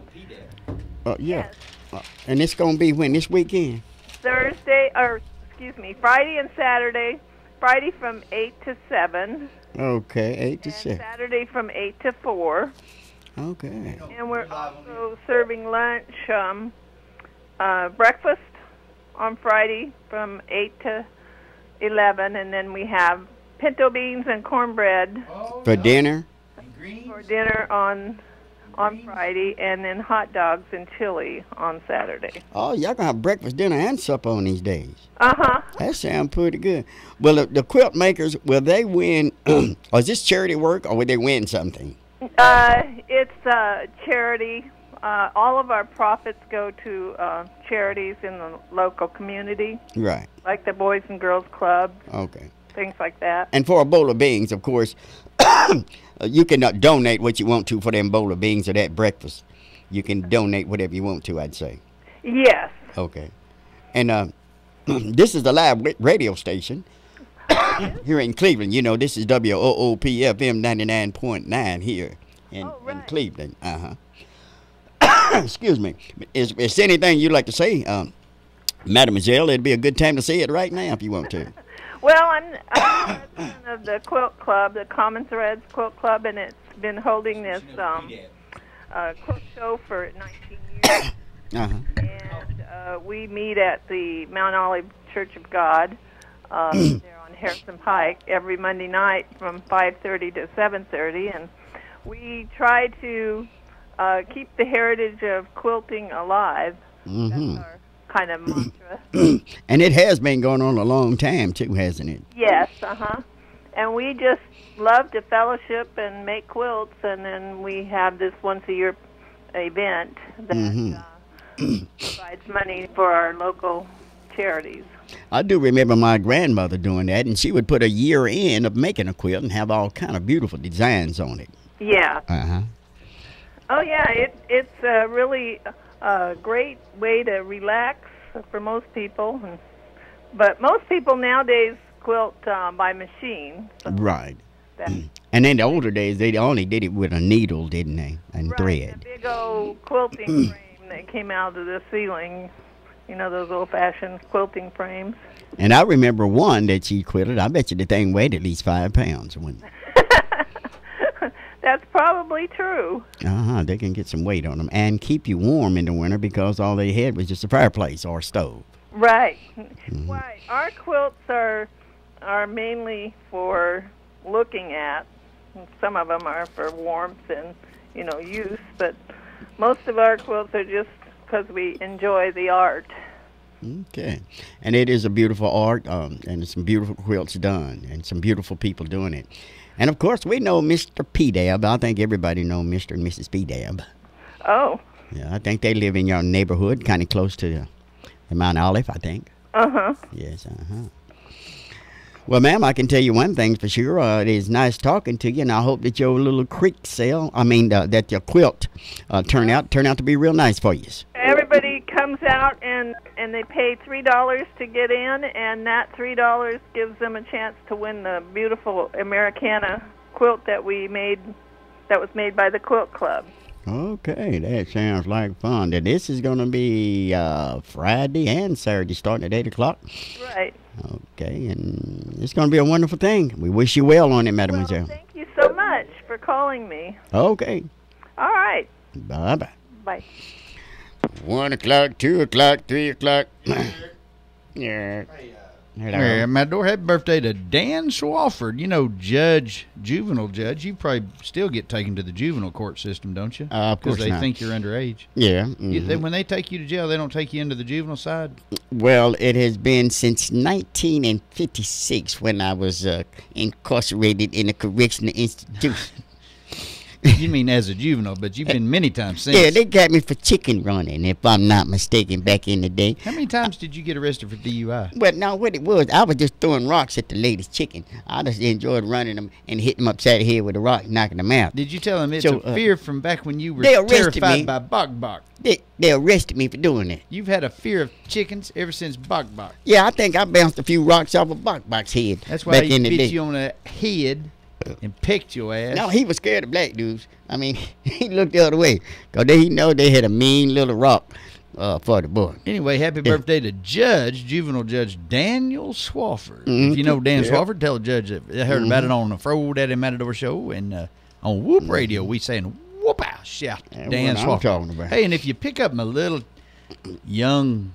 Speaker 1: Uh, yeah. Uh, and it's gonna be when this weekend?
Speaker 18: Thursday, or excuse me, Friday and Saturday. Friday from eight to seven.
Speaker 1: Okay, eight to seven.
Speaker 18: Saturday from eight to four.
Speaker 1: Okay.
Speaker 18: And we're also serving lunch, um, uh, breakfast on Friday from eight to eleven, and then we have pinto beans and cornbread
Speaker 1: For dinner?
Speaker 18: for dinner on on Friday, and then hot dogs and chili on Saturday.
Speaker 1: Oh, y'all gonna have breakfast, dinner, and supper on these days.
Speaker 18: Uh-huh.
Speaker 1: That sounds pretty good. Well, the, the quilt makers, will they win, or is this charity work, or will they win something?
Speaker 18: Uh, it's uh, charity. Uh, all of our profits go to uh, charities in the local community,
Speaker 1: Right.
Speaker 18: like the Boys and Girls Club,
Speaker 1: Okay.
Speaker 18: things like that.
Speaker 1: And for a bowl of beans, of course, you can uh, donate what you want to for them bowl of beans or that breakfast. You can donate whatever you want to, I'd say.
Speaker 18: Yes.
Speaker 1: Okay. And uh, this is the live ra- radio station here in Cleveland. You know, this is W O O P F M ninety-nine point nine here in, in Cleveland. Uh-huh. Excuse me. Is, is there anything you'd like to say, um, Mademoiselle? It'd be a good time to say it right now if you want to.
Speaker 18: Well, I'm, I'm president of the Quilt Club, the Common Threads Quilt Club, and it's been holding this um, uh, quilt show for nineteen years.
Speaker 1: Uh-huh.
Speaker 18: And uh, we meet at the Mount Olive Church of God uh, there on Harrison Pike every Monday night from five thirty to seven thirty, and we try to uh, keep the heritage of quilting alive.
Speaker 1: Mm-hmm.
Speaker 18: Kind of mantra.
Speaker 1: And it has been going on a long time, too, hasn't it?
Speaker 18: Yes, uh-huh. And we just love to fellowship and make quilts, and then we have this once-a-year event that
Speaker 1: Mm-hmm.
Speaker 18: uh, provides money for our local charities.
Speaker 1: I do remember my grandmother doing that, and she would put a year in of making a quilt and have all kind of beautiful designs on it.
Speaker 18: Yeah.
Speaker 1: Uh-huh.
Speaker 18: Oh, yeah, it, it's a really a great way to relax for most people. And, but most people nowadays quilt uh, by machine.
Speaker 1: Right.
Speaker 18: That,
Speaker 1: And in the older days, they only did it with a needle, didn't they? And
Speaker 18: right,
Speaker 1: thread.
Speaker 18: a big old quilting frame that came out of the ceiling. You know, those old-fashioned quilting frames.
Speaker 1: And I remember one that she quilted. I bet you the thing weighed at least five pounds. When,
Speaker 18: That's probably true.
Speaker 1: uh-huh, they can get some weight on them and keep you warm in the winter because all they had was just a fireplace or a stove.
Speaker 18: Right.
Speaker 1: Mm-hmm.
Speaker 18: Right. Our quilts are are mainly for looking at. Some of them are for warmth and, you know, use, but most of our quilts are just because we enjoy the art.
Speaker 1: Okay. And it is a beautiful art, um, and some beautiful quilts done, and some beautiful people doing it. And, of course, we know Mister P. Dab. I think everybody knows Mister and Missus P. Dab.
Speaker 18: Oh.
Speaker 1: Yeah, I think they live in your neighborhood, kind of close to uh, Mount Olive, I think.
Speaker 18: Uh-huh.
Speaker 1: Yes, uh-huh. Well, ma'am, I can tell you one thing for sure. Uh, it is nice talking to you, and I hope that your little creek sale, I mean, uh, that your quilt uh, turn out turn out to be real nice for you.
Speaker 18: Every out and and they pay three dollars to get in, and that three dollars gives them a chance to win the beautiful Americana quilt that we made, that was made by the Quilt Club.
Speaker 1: Okay, that sounds like fun. Now, this is going to be uh, Friday and Saturday starting at eight o'clock.
Speaker 18: Right.
Speaker 1: Okay, and it's going to be a wonderful thing. We wish you well on it, mademoiselle.
Speaker 18: Well, thank you so much for calling me.
Speaker 1: Okay.
Speaker 18: All right.
Speaker 1: Bye-bye.
Speaker 18: Bye.
Speaker 1: One o'clock, two o'clock, three o'clock. Yeah. Hello.
Speaker 2: Yeah, Matador, happy birthday to Dan Swafford. You know, judge, juvenile judge. You probably still get taken to the juvenile court system, don't you?
Speaker 1: Uh, of course
Speaker 2: Because they
Speaker 1: not.
Speaker 2: think you're underage.
Speaker 1: Yeah.
Speaker 2: You, they,
Speaker 1: mhm.
Speaker 2: when they take you to jail, they don't take you into the juvenile side?
Speaker 1: Well, it has been since nineteen fifty-six when I was uh, incarcerated in a correctional institution.
Speaker 2: You mean as a juvenile, but you've been many times since.
Speaker 1: Yeah, they got me for chicken running, if I'm not mistaken, back in the day.
Speaker 2: How many times did you get arrested for D U I?
Speaker 1: But now what it was, I was just throwing rocks at the lady's chicken. I just enjoyed running them and hitting them upside the head with a rock, knocking them out.
Speaker 2: Did you tell them it's
Speaker 1: So,
Speaker 2: a
Speaker 1: uh,
Speaker 2: fear from back when you were
Speaker 1: they arrested
Speaker 2: terrified
Speaker 1: me.
Speaker 2: by Bok Bok?
Speaker 1: They, they arrested me for doing it.
Speaker 2: You've had a fear of chickens ever since Bok Bok.
Speaker 1: Yeah, I think I bounced a few rocks off of Bok Bok's head.
Speaker 2: That's why
Speaker 1: back
Speaker 2: he
Speaker 1: in the
Speaker 2: bit
Speaker 1: day.
Speaker 2: you on the head and picked your ass.
Speaker 1: No, he was scared of black dudes. I mean, he looked the other way. Because he know they had a mean little rock uh, for the boy.
Speaker 2: Anyway, happy
Speaker 1: Yeah.
Speaker 2: birthday to Judge, Juvenile Judge Daniel Swafford.
Speaker 1: Mhm.
Speaker 2: If you know Dan
Speaker 1: Yep.
Speaker 2: Swafford, tell the judge that I heard about it on the Fro Daddy Matador Show and uh, on Whoop Radio. We saying whoop out, shout.
Speaker 1: That's
Speaker 2: Dan
Speaker 1: what I'm
Speaker 2: Swafford.
Speaker 1: talking about.
Speaker 2: Hey, and if you pick up my little young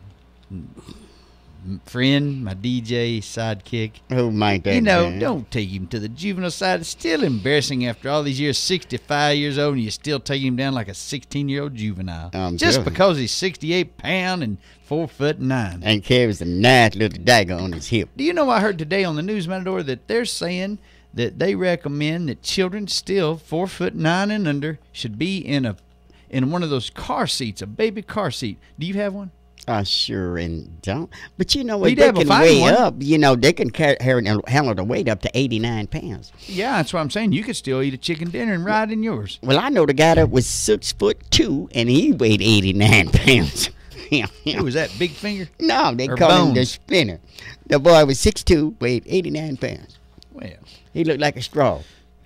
Speaker 2: friend, my D J sidekick,
Speaker 1: Who might that
Speaker 2: you know,
Speaker 1: be?
Speaker 2: don't take him to the juvenile side. It's still embarrassing after all these years, sixty-five years old, and you still take him down like a sixteen-year-old juvenile.
Speaker 1: I'm
Speaker 2: Just
Speaker 1: telling you.
Speaker 2: because he's sixty-eight pound and four foot nine.
Speaker 1: And carries a nice little dagger on his hip.
Speaker 2: Do you know I heard today on the news, Matador, that they're saying that they recommend that children still four foot nine and under should be in a in one of those car seats, a baby car seat. Do you have one?
Speaker 1: I sure and don't. But you know what?
Speaker 2: We'd
Speaker 1: They
Speaker 2: have a
Speaker 1: can
Speaker 2: fine
Speaker 1: weigh
Speaker 2: one.
Speaker 1: up. You know, they can carry, handle the weight up to eighty-nine pounds.
Speaker 2: Yeah, that's what I'm saying. You could still eat a chicken dinner and ride in yours.
Speaker 1: Well, I know the guy that was six foot two, and he weighed eighty-nine pounds. Yeah, yeah.
Speaker 2: Who was that, Big Finger?
Speaker 1: No, they
Speaker 2: Or
Speaker 1: call him the
Speaker 2: Bones?
Speaker 1: spinner. The boy was six two, weighed eighty-nine pounds.
Speaker 2: Well,
Speaker 1: He looked like a straw.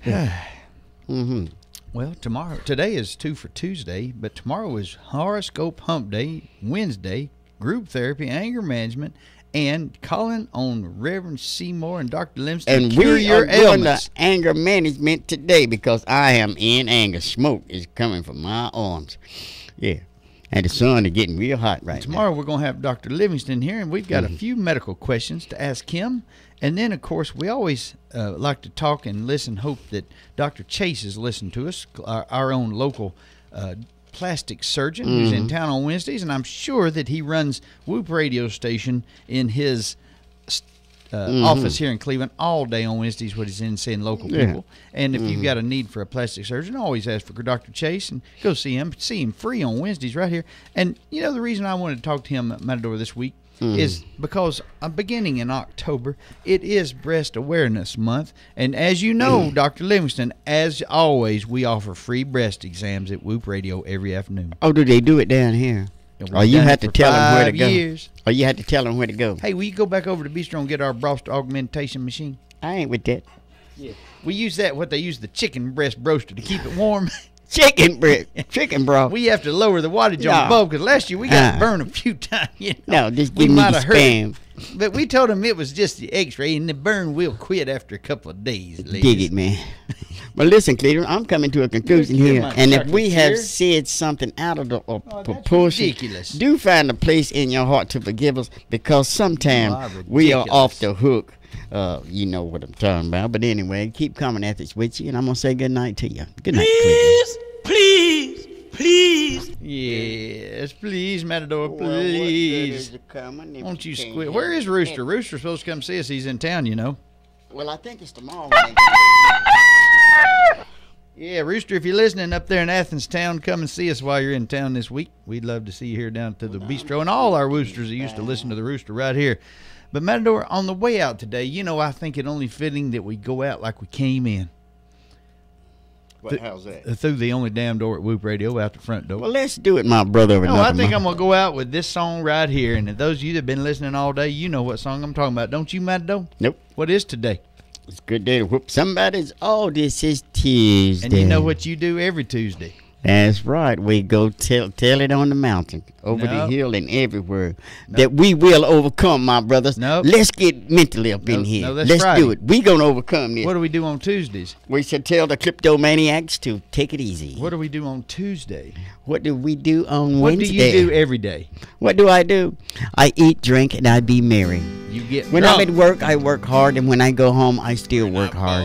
Speaker 1: mm-hmm.
Speaker 2: Well, tomorrow, today is two for Tuesday, but tomorrow is horoscope hump day, Wednesday, group therapy, anger management, and calling on Reverend Seymour and Doctor Livingston
Speaker 1: And
Speaker 2: to cure
Speaker 1: we
Speaker 2: your
Speaker 1: are doing
Speaker 2: ailments.
Speaker 1: the anger management today because I am in anger. Smoke is coming from my arms. Yeah. And the sun is getting real hot right
Speaker 2: Tomorrow we're going to have Doctor Livingston here, and we've got
Speaker 1: Mhm.
Speaker 2: a few medical questions to ask him. And then, of course, we always uh, like to talk and listen, hope that Doctor Chase has listened to us, our, our own local uh, plastic surgeon who's in
Speaker 1: Mhm.
Speaker 2: town on Wednesdays. And I'm sure that he runs Whoop Radio Station in his uh,
Speaker 1: Mhm.
Speaker 2: office here in Cleveland all day on Wednesdays, what he's in seeing local
Speaker 1: Yeah.
Speaker 2: people. And if you've
Speaker 1: Mhm.
Speaker 2: got a need for a plastic surgeon, always ask for Doctor Chase and go see him. See him free on Wednesdays right here. And you know the reason I wanted to talk to him, Matador, this week
Speaker 1: Mhm.
Speaker 2: is because uh, beginning in October, it is Breast Awareness Month. And as you know, Doctor Livingston, as always, we offer free breast exams at Whoop Radio every afternoon.
Speaker 1: Oh, do they do it down here?
Speaker 2: And we've
Speaker 1: Or you
Speaker 2: done
Speaker 1: have
Speaker 2: it
Speaker 1: to
Speaker 2: for
Speaker 1: tell them where to
Speaker 2: five
Speaker 1: go?
Speaker 2: years.
Speaker 1: Or you have to tell them where to go?
Speaker 2: Hey, will you go back over to Bistro and get our breast augmentation machine?
Speaker 1: I ain't with that.
Speaker 2: Yeah. We use that, what they use the chicken breast broaster to keep it warm.
Speaker 1: Chicken breast, chicken broth.
Speaker 2: We have to lower the wattage on
Speaker 1: No.
Speaker 2: the bulb because last year we got
Speaker 1: Uh.
Speaker 2: burned a few times. You know?
Speaker 1: No, just
Speaker 2: we
Speaker 1: give me
Speaker 2: might
Speaker 1: the
Speaker 2: have hurt it.
Speaker 1: spam.
Speaker 2: But we told them it was just the X-ray, and the burn will quit after a couple of days. Ladies.
Speaker 1: Dig it, man. Well, listen, Cleveland, I'm coming to a conclusion
Speaker 2: Look at
Speaker 1: here.
Speaker 2: my
Speaker 1: And if
Speaker 2: chocolate
Speaker 1: we have
Speaker 2: here.
Speaker 1: said something out of the uh,
Speaker 2: that's
Speaker 1: proportion,
Speaker 2: ridiculous.
Speaker 1: do find a place in your heart to forgive us because sometimes
Speaker 2: You are
Speaker 1: we are
Speaker 2: ridiculous.
Speaker 1: off the hook. Uh, you know what I'm talking about. But anyway, keep coming at this with you, and I'm going to say good night to you. Good night, Cleveland.
Speaker 9: Please, please.
Speaker 2: Yes, please, Matador,
Speaker 1: Well, what good
Speaker 2: please.
Speaker 1: is it coming if
Speaker 2: Won't you
Speaker 1: can't
Speaker 2: squeal?
Speaker 1: have
Speaker 2: Where is
Speaker 1: it?
Speaker 2: Rooster? Rooster's supposed to come see us. He's in town, you know.
Speaker 1: Well, I think it's tomorrow. when they come.
Speaker 2: Yeah, Rooster, if you're listening up there in Athens town, come and see us while you're in town this week. We'd love to see you here down to the bistro. And all our roosters that used to listen to the Rooster right here. But Matador, on the way out today, you know, I think it only fitting that we go out like we came in.
Speaker 1: What, how's that?
Speaker 2: Through the only damn door at Whoop Radio, out the front door.
Speaker 1: Well, let's do it, my brother. Over
Speaker 2: no, I
Speaker 1: nothing,
Speaker 2: think
Speaker 1: ma.
Speaker 2: I'm going to go out with this song right here. And those of you that have been listening all day, you know what song I'm talking about. Don't you, Mad Doe?
Speaker 1: Nope.
Speaker 2: What is today?
Speaker 1: It's a good day to whoop somebody's. Oh, this is Tuesday.
Speaker 2: And you know what you do every Tuesday.
Speaker 1: That's right. We go tell tell it on the mountain, over
Speaker 2: No.
Speaker 1: the hill, and everywhere that we will overcome, my brothers.
Speaker 2: No.
Speaker 1: Let's get mentally up
Speaker 2: No,
Speaker 1: in here.
Speaker 2: no, that's
Speaker 1: Let's
Speaker 2: Friday.
Speaker 1: do it. We gonna overcome this.
Speaker 2: What do we do on Tuesdays?
Speaker 1: We should tell the kleptomaniacs to take it easy.
Speaker 2: What do we do on Tuesday?
Speaker 1: What do we do on
Speaker 2: What
Speaker 1: Wednesday?
Speaker 2: do you do every day?
Speaker 1: What do I do? I eat, drink, and I be merry.
Speaker 2: You get
Speaker 1: When
Speaker 2: drunk.
Speaker 1: I'm at work, I work hard, and when I go home, I still work hard.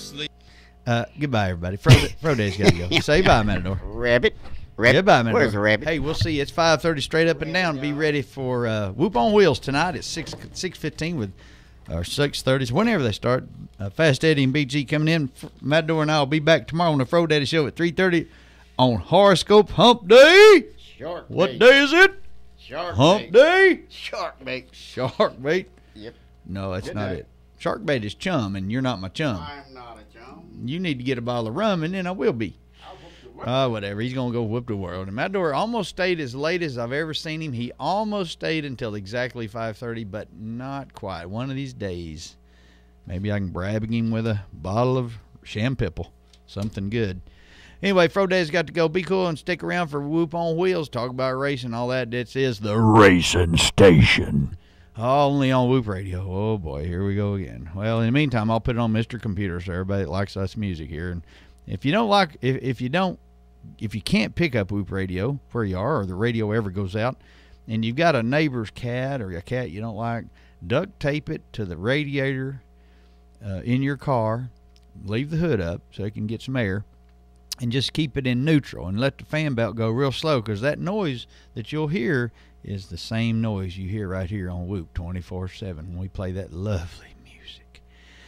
Speaker 2: Uh, goodbye, everybody. Fro- Froday's got to go. Say bye, Matador.
Speaker 1: Rabbit. Rabbit.
Speaker 2: Goodbye, Matador.
Speaker 1: Where's the rabbit?
Speaker 2: Hey, we'll see you. It's five thirty straight up and down. Be ready for uh, Whoop on Wheels tonight at six fifteen with or six thirty. Whenever they start. Uh, Fast Eddie and B G coming in. F- Matador and I will be back tomorrow on the Fro Daddy Show at three thirty on Horoscope Hump Day.
Speaker 1: Shark
Speaker 2: What
Speaker 1: bait.
Speaker 2: day is it?
Speaker 1: Shark
Speaker 2: Hump
Speaker 1: bait.
Speaker 2: Day?
Speaker 1: Shark bait.
Speaker 2: Shark bait?
Speaker 1: Yep.
Speaker 2: No, that's
Speaker 1: Good
Speaker 2: not
Speaker 1: day.
Speaker 2: it. Shark bait is chum, and you're not my chum.
Speaker 1: I'm not a chum.
Speaker 2: You need to get a bottle of rum, and then I will be. Uh, whatever. He's going to go whoop the world. And Matador almost stayed as late as I've ever seen him. He almost stayed until exactly five thirty, but not quite. One of these days, maybe I can brag him with a bottle of Champipple. Something good. Anyway, Froday's got to go. Be cool and stick around for Whoop on Wheels. Talk about racing, all that. This is the Racing Station. Only on Whoop Radio. Oh, boy, here we go again. Well, in the meantime, I'll put it on Mister Computer so everybody that likes us music here. And if you don't like, if, if you don't, if you can't pick up Whoop Radio where you are, or the radio ever goes out, and you've got a neighbor's cat or a cat you don't like, duct tape it to the radiator uh, in your car, leave the hood up so it can get some air, and just keep it in neutral and let the fan belt go real slow, because that noise that you'll hear is the same noise you hear right here on Whoop twenty-four seven when we play that lovely music.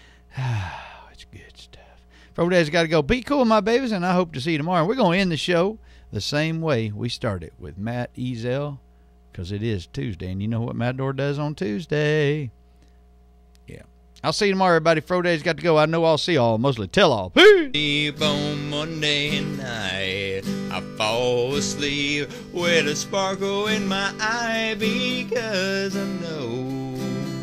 Speaker 2: Ah, it's good stuff. Froday's got to go. Be cool, my babies, and I hope to see you tomorrow. We're going to end the show the same way we started, with Matt Ezel, because it is Tuesday, and you know what Matador does on Tuesday. Yeah. I'll see you tomorrow, everybody. Froday's got to go. I know I'll see y'all, mostly tell all. Peace.
Speaker 20: Sleep on Monday night, I fall asleep with a sparkle in my eye, because I know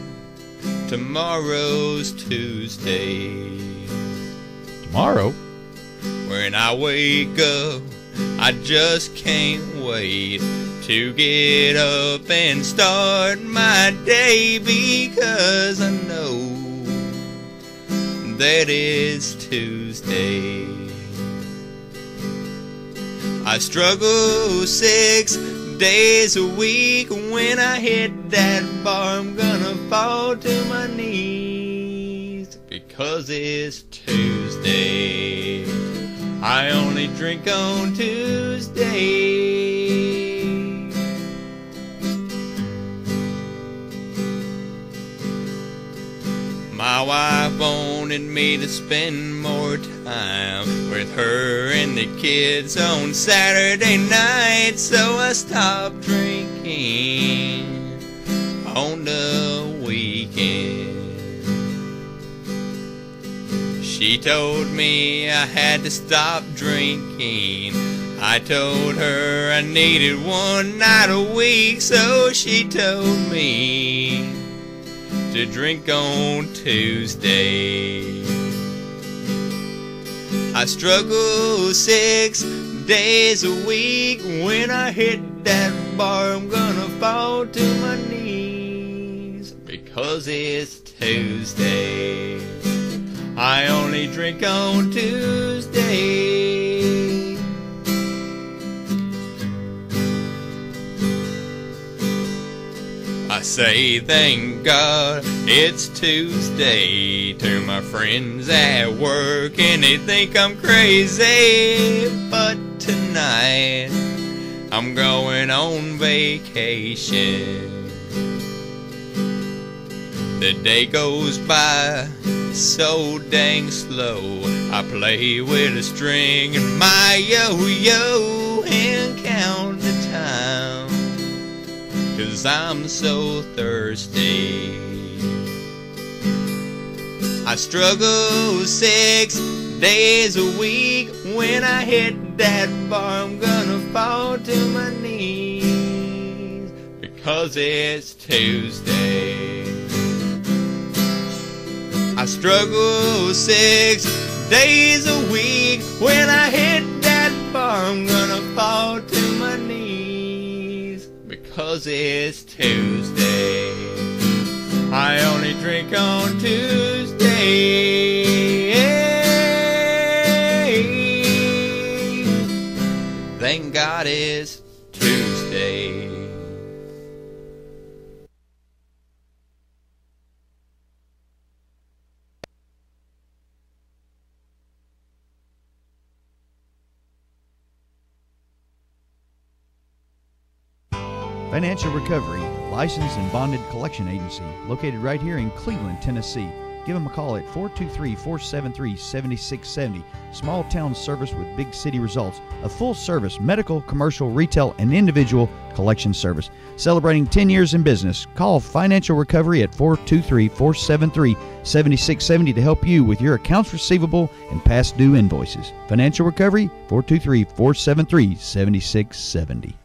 Speaker 20: tomorrow's Tuesday.
Speaker 2: Tomorrow?
Speaker 20: When I wake up, I just can't wait to get up and start my day, because I know that it's Tuesday. I struggle six days a week. When I hit that bar, I'm gonna fall to my knees, because it's Tuesday. I only drink on Tuesday. My wife wanted me to spend more time with her and the kids on Saturday night, so I stopped drinking on the weekend. She told me I had to stop drinking. I told her I needed one night a week, so she told me to drink on Tuesday. I struggle six days a week. When I hit that bar, I'm gonna fall to my knees, because it's Tuesday. I only drink on Tuesday. I say thank God it's Tuesday to my friends at work, and they think I'm crazy, but tonight I'm going on vacation. The day goes by so dang slow. I play with a string and my yo-yo and count the time, 'cause I'm so thirsty. I struggle six days a week. when I hit that bar, I'm gonna fall to my knees because it's Tuesday. I struggle six days a week. When I hit that bar, I'm gonna fall to my knees because it's Tuesday. I only drink on Tuesday. Thank God it's Tuesday.
Speaker 14: Financial Recovery, licensed and bonded collection agency, located right here in Cleveland, Tennessee. Give them a call at four two three, four seven three, seven six seven zero. Small town service with big city results. A full service medical, commercial, retail, and individual collection service. Celebrating ten years in business. Call Financial Recovery at four two three, four seven three, seven six seven zero to help you with your accounts receivable and past due invoices. Financial Recovery, four two three, four seven three, seven six seven zero.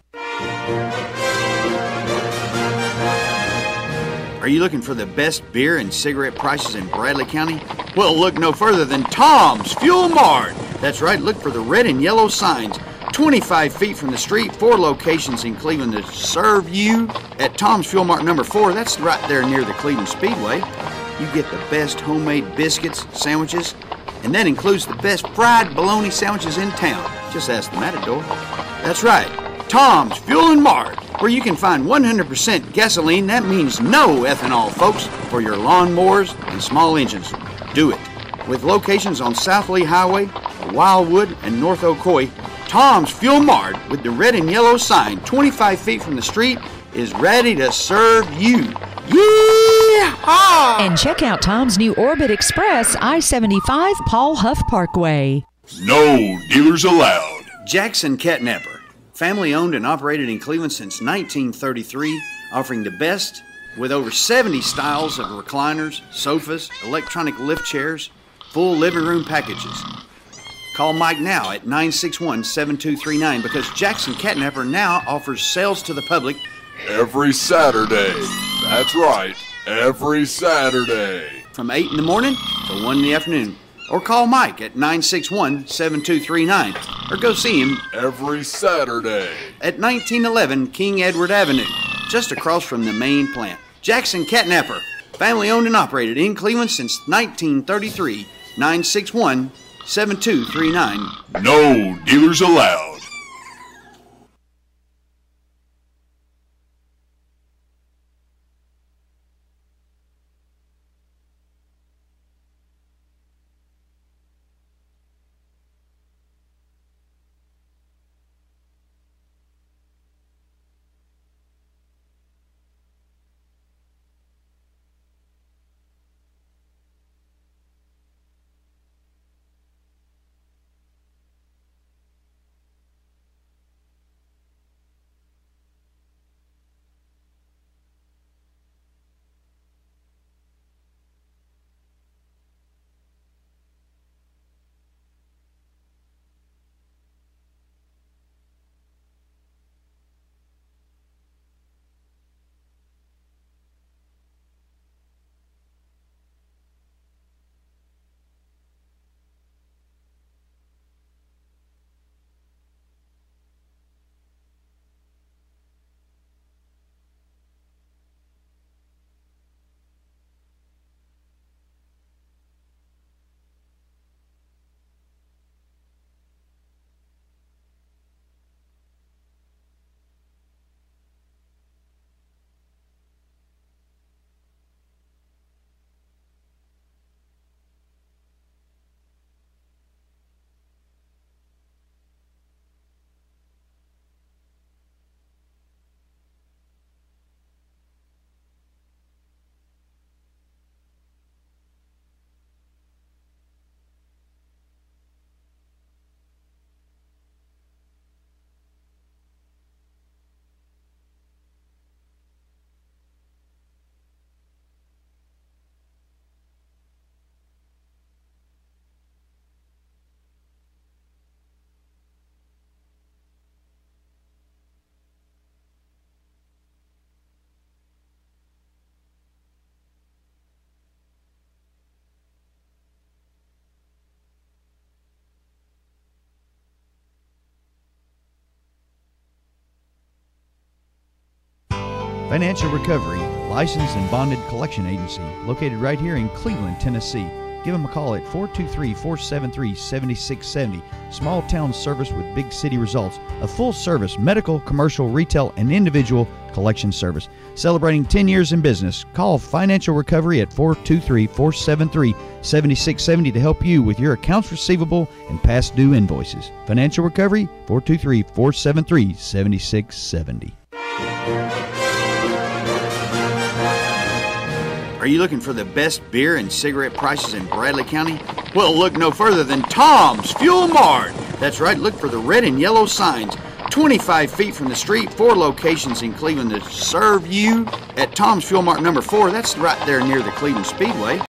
Speaker 15: Are you looking for the best beer and cigarette prices in Bradley County? Well, look no further than Tom's Fuel Mart. That's right, look for the red and yellow signs. twenty-five feet from the street, four locations in Cleveland to serve you. At Tom's Fuel Mart number four, that's right there near the Cleveland Speedway. You get the best homemade biscuits, sandwiches, and that includes the best fried bologna sandwiches in town. Just ask the Matador. That's right, Tom's Fuel and Mart, where you can find one hundred percent gasoline. That means no ethanol, folks, for your lawnmowers and small engines. Do it. With locations on South Lee Highway, Wildwood, and North Ocoee, Tom's Fuel Mart, with the red and yellow sign twenty-five feet from the street, is ready to serve you. Yeah!
Speaker 16: And check out Tom's new Orbit Express, I seventy-five Paul Huff Parkway.
Speaker 17: No dealers allowed.
Speaker 15: Jackson Catnapper, family owned and operated in Cleveland since nineteen thirty-three, offering the best with over seventy styles of recliners, sofas, electronic lift chairs, full living room packages. Call Mike now at nine six one, seven two three nine because Jackson Catnapper now offers sales to the public
Speaker 17: every Saturday. That's right, every Saturday.
Speaker 15: From eight in the morning to one in the afternoon. Or call Mike at nine six one, seven two three nine. Or go see him
Speaker 17: every Saturday
Speaker 15: at nineteen eleven King Edward Avenue, just across from the main plant. Jackson Catnapper, family owned and operated in Cleveland since nineteen thirty-three. nine six one, seven two three nine.
Speaker 17: No dealers allowed.
Speaker 14: Financial Recovery, licensed and bonded collection agency, located right here in Cleveland, Tennessee. Give them a call at four two three, four seven three, seven six seven zero. Small town service with big city results. A full service medical, commercial, retail, and individual collection service. Celebrating ten years in business. Call Financial Recovery at four two three, four seven three, seven six seven zero to help you with your accounts receivable and past due invoices. Financial Recovery, four two three, four seven three, seven six seven zero.
Speaker 15: Are you looking for the best beer and cigarette prices in Bradley County? Well, look no further than Tom's Fuel Mart. That's right, look for the red and yellow signs. twenty-five feet from the street, four locations in Cleveland to serve you. At Tom's Fuel Mart number four, that's right there near the Cleveland Speedway.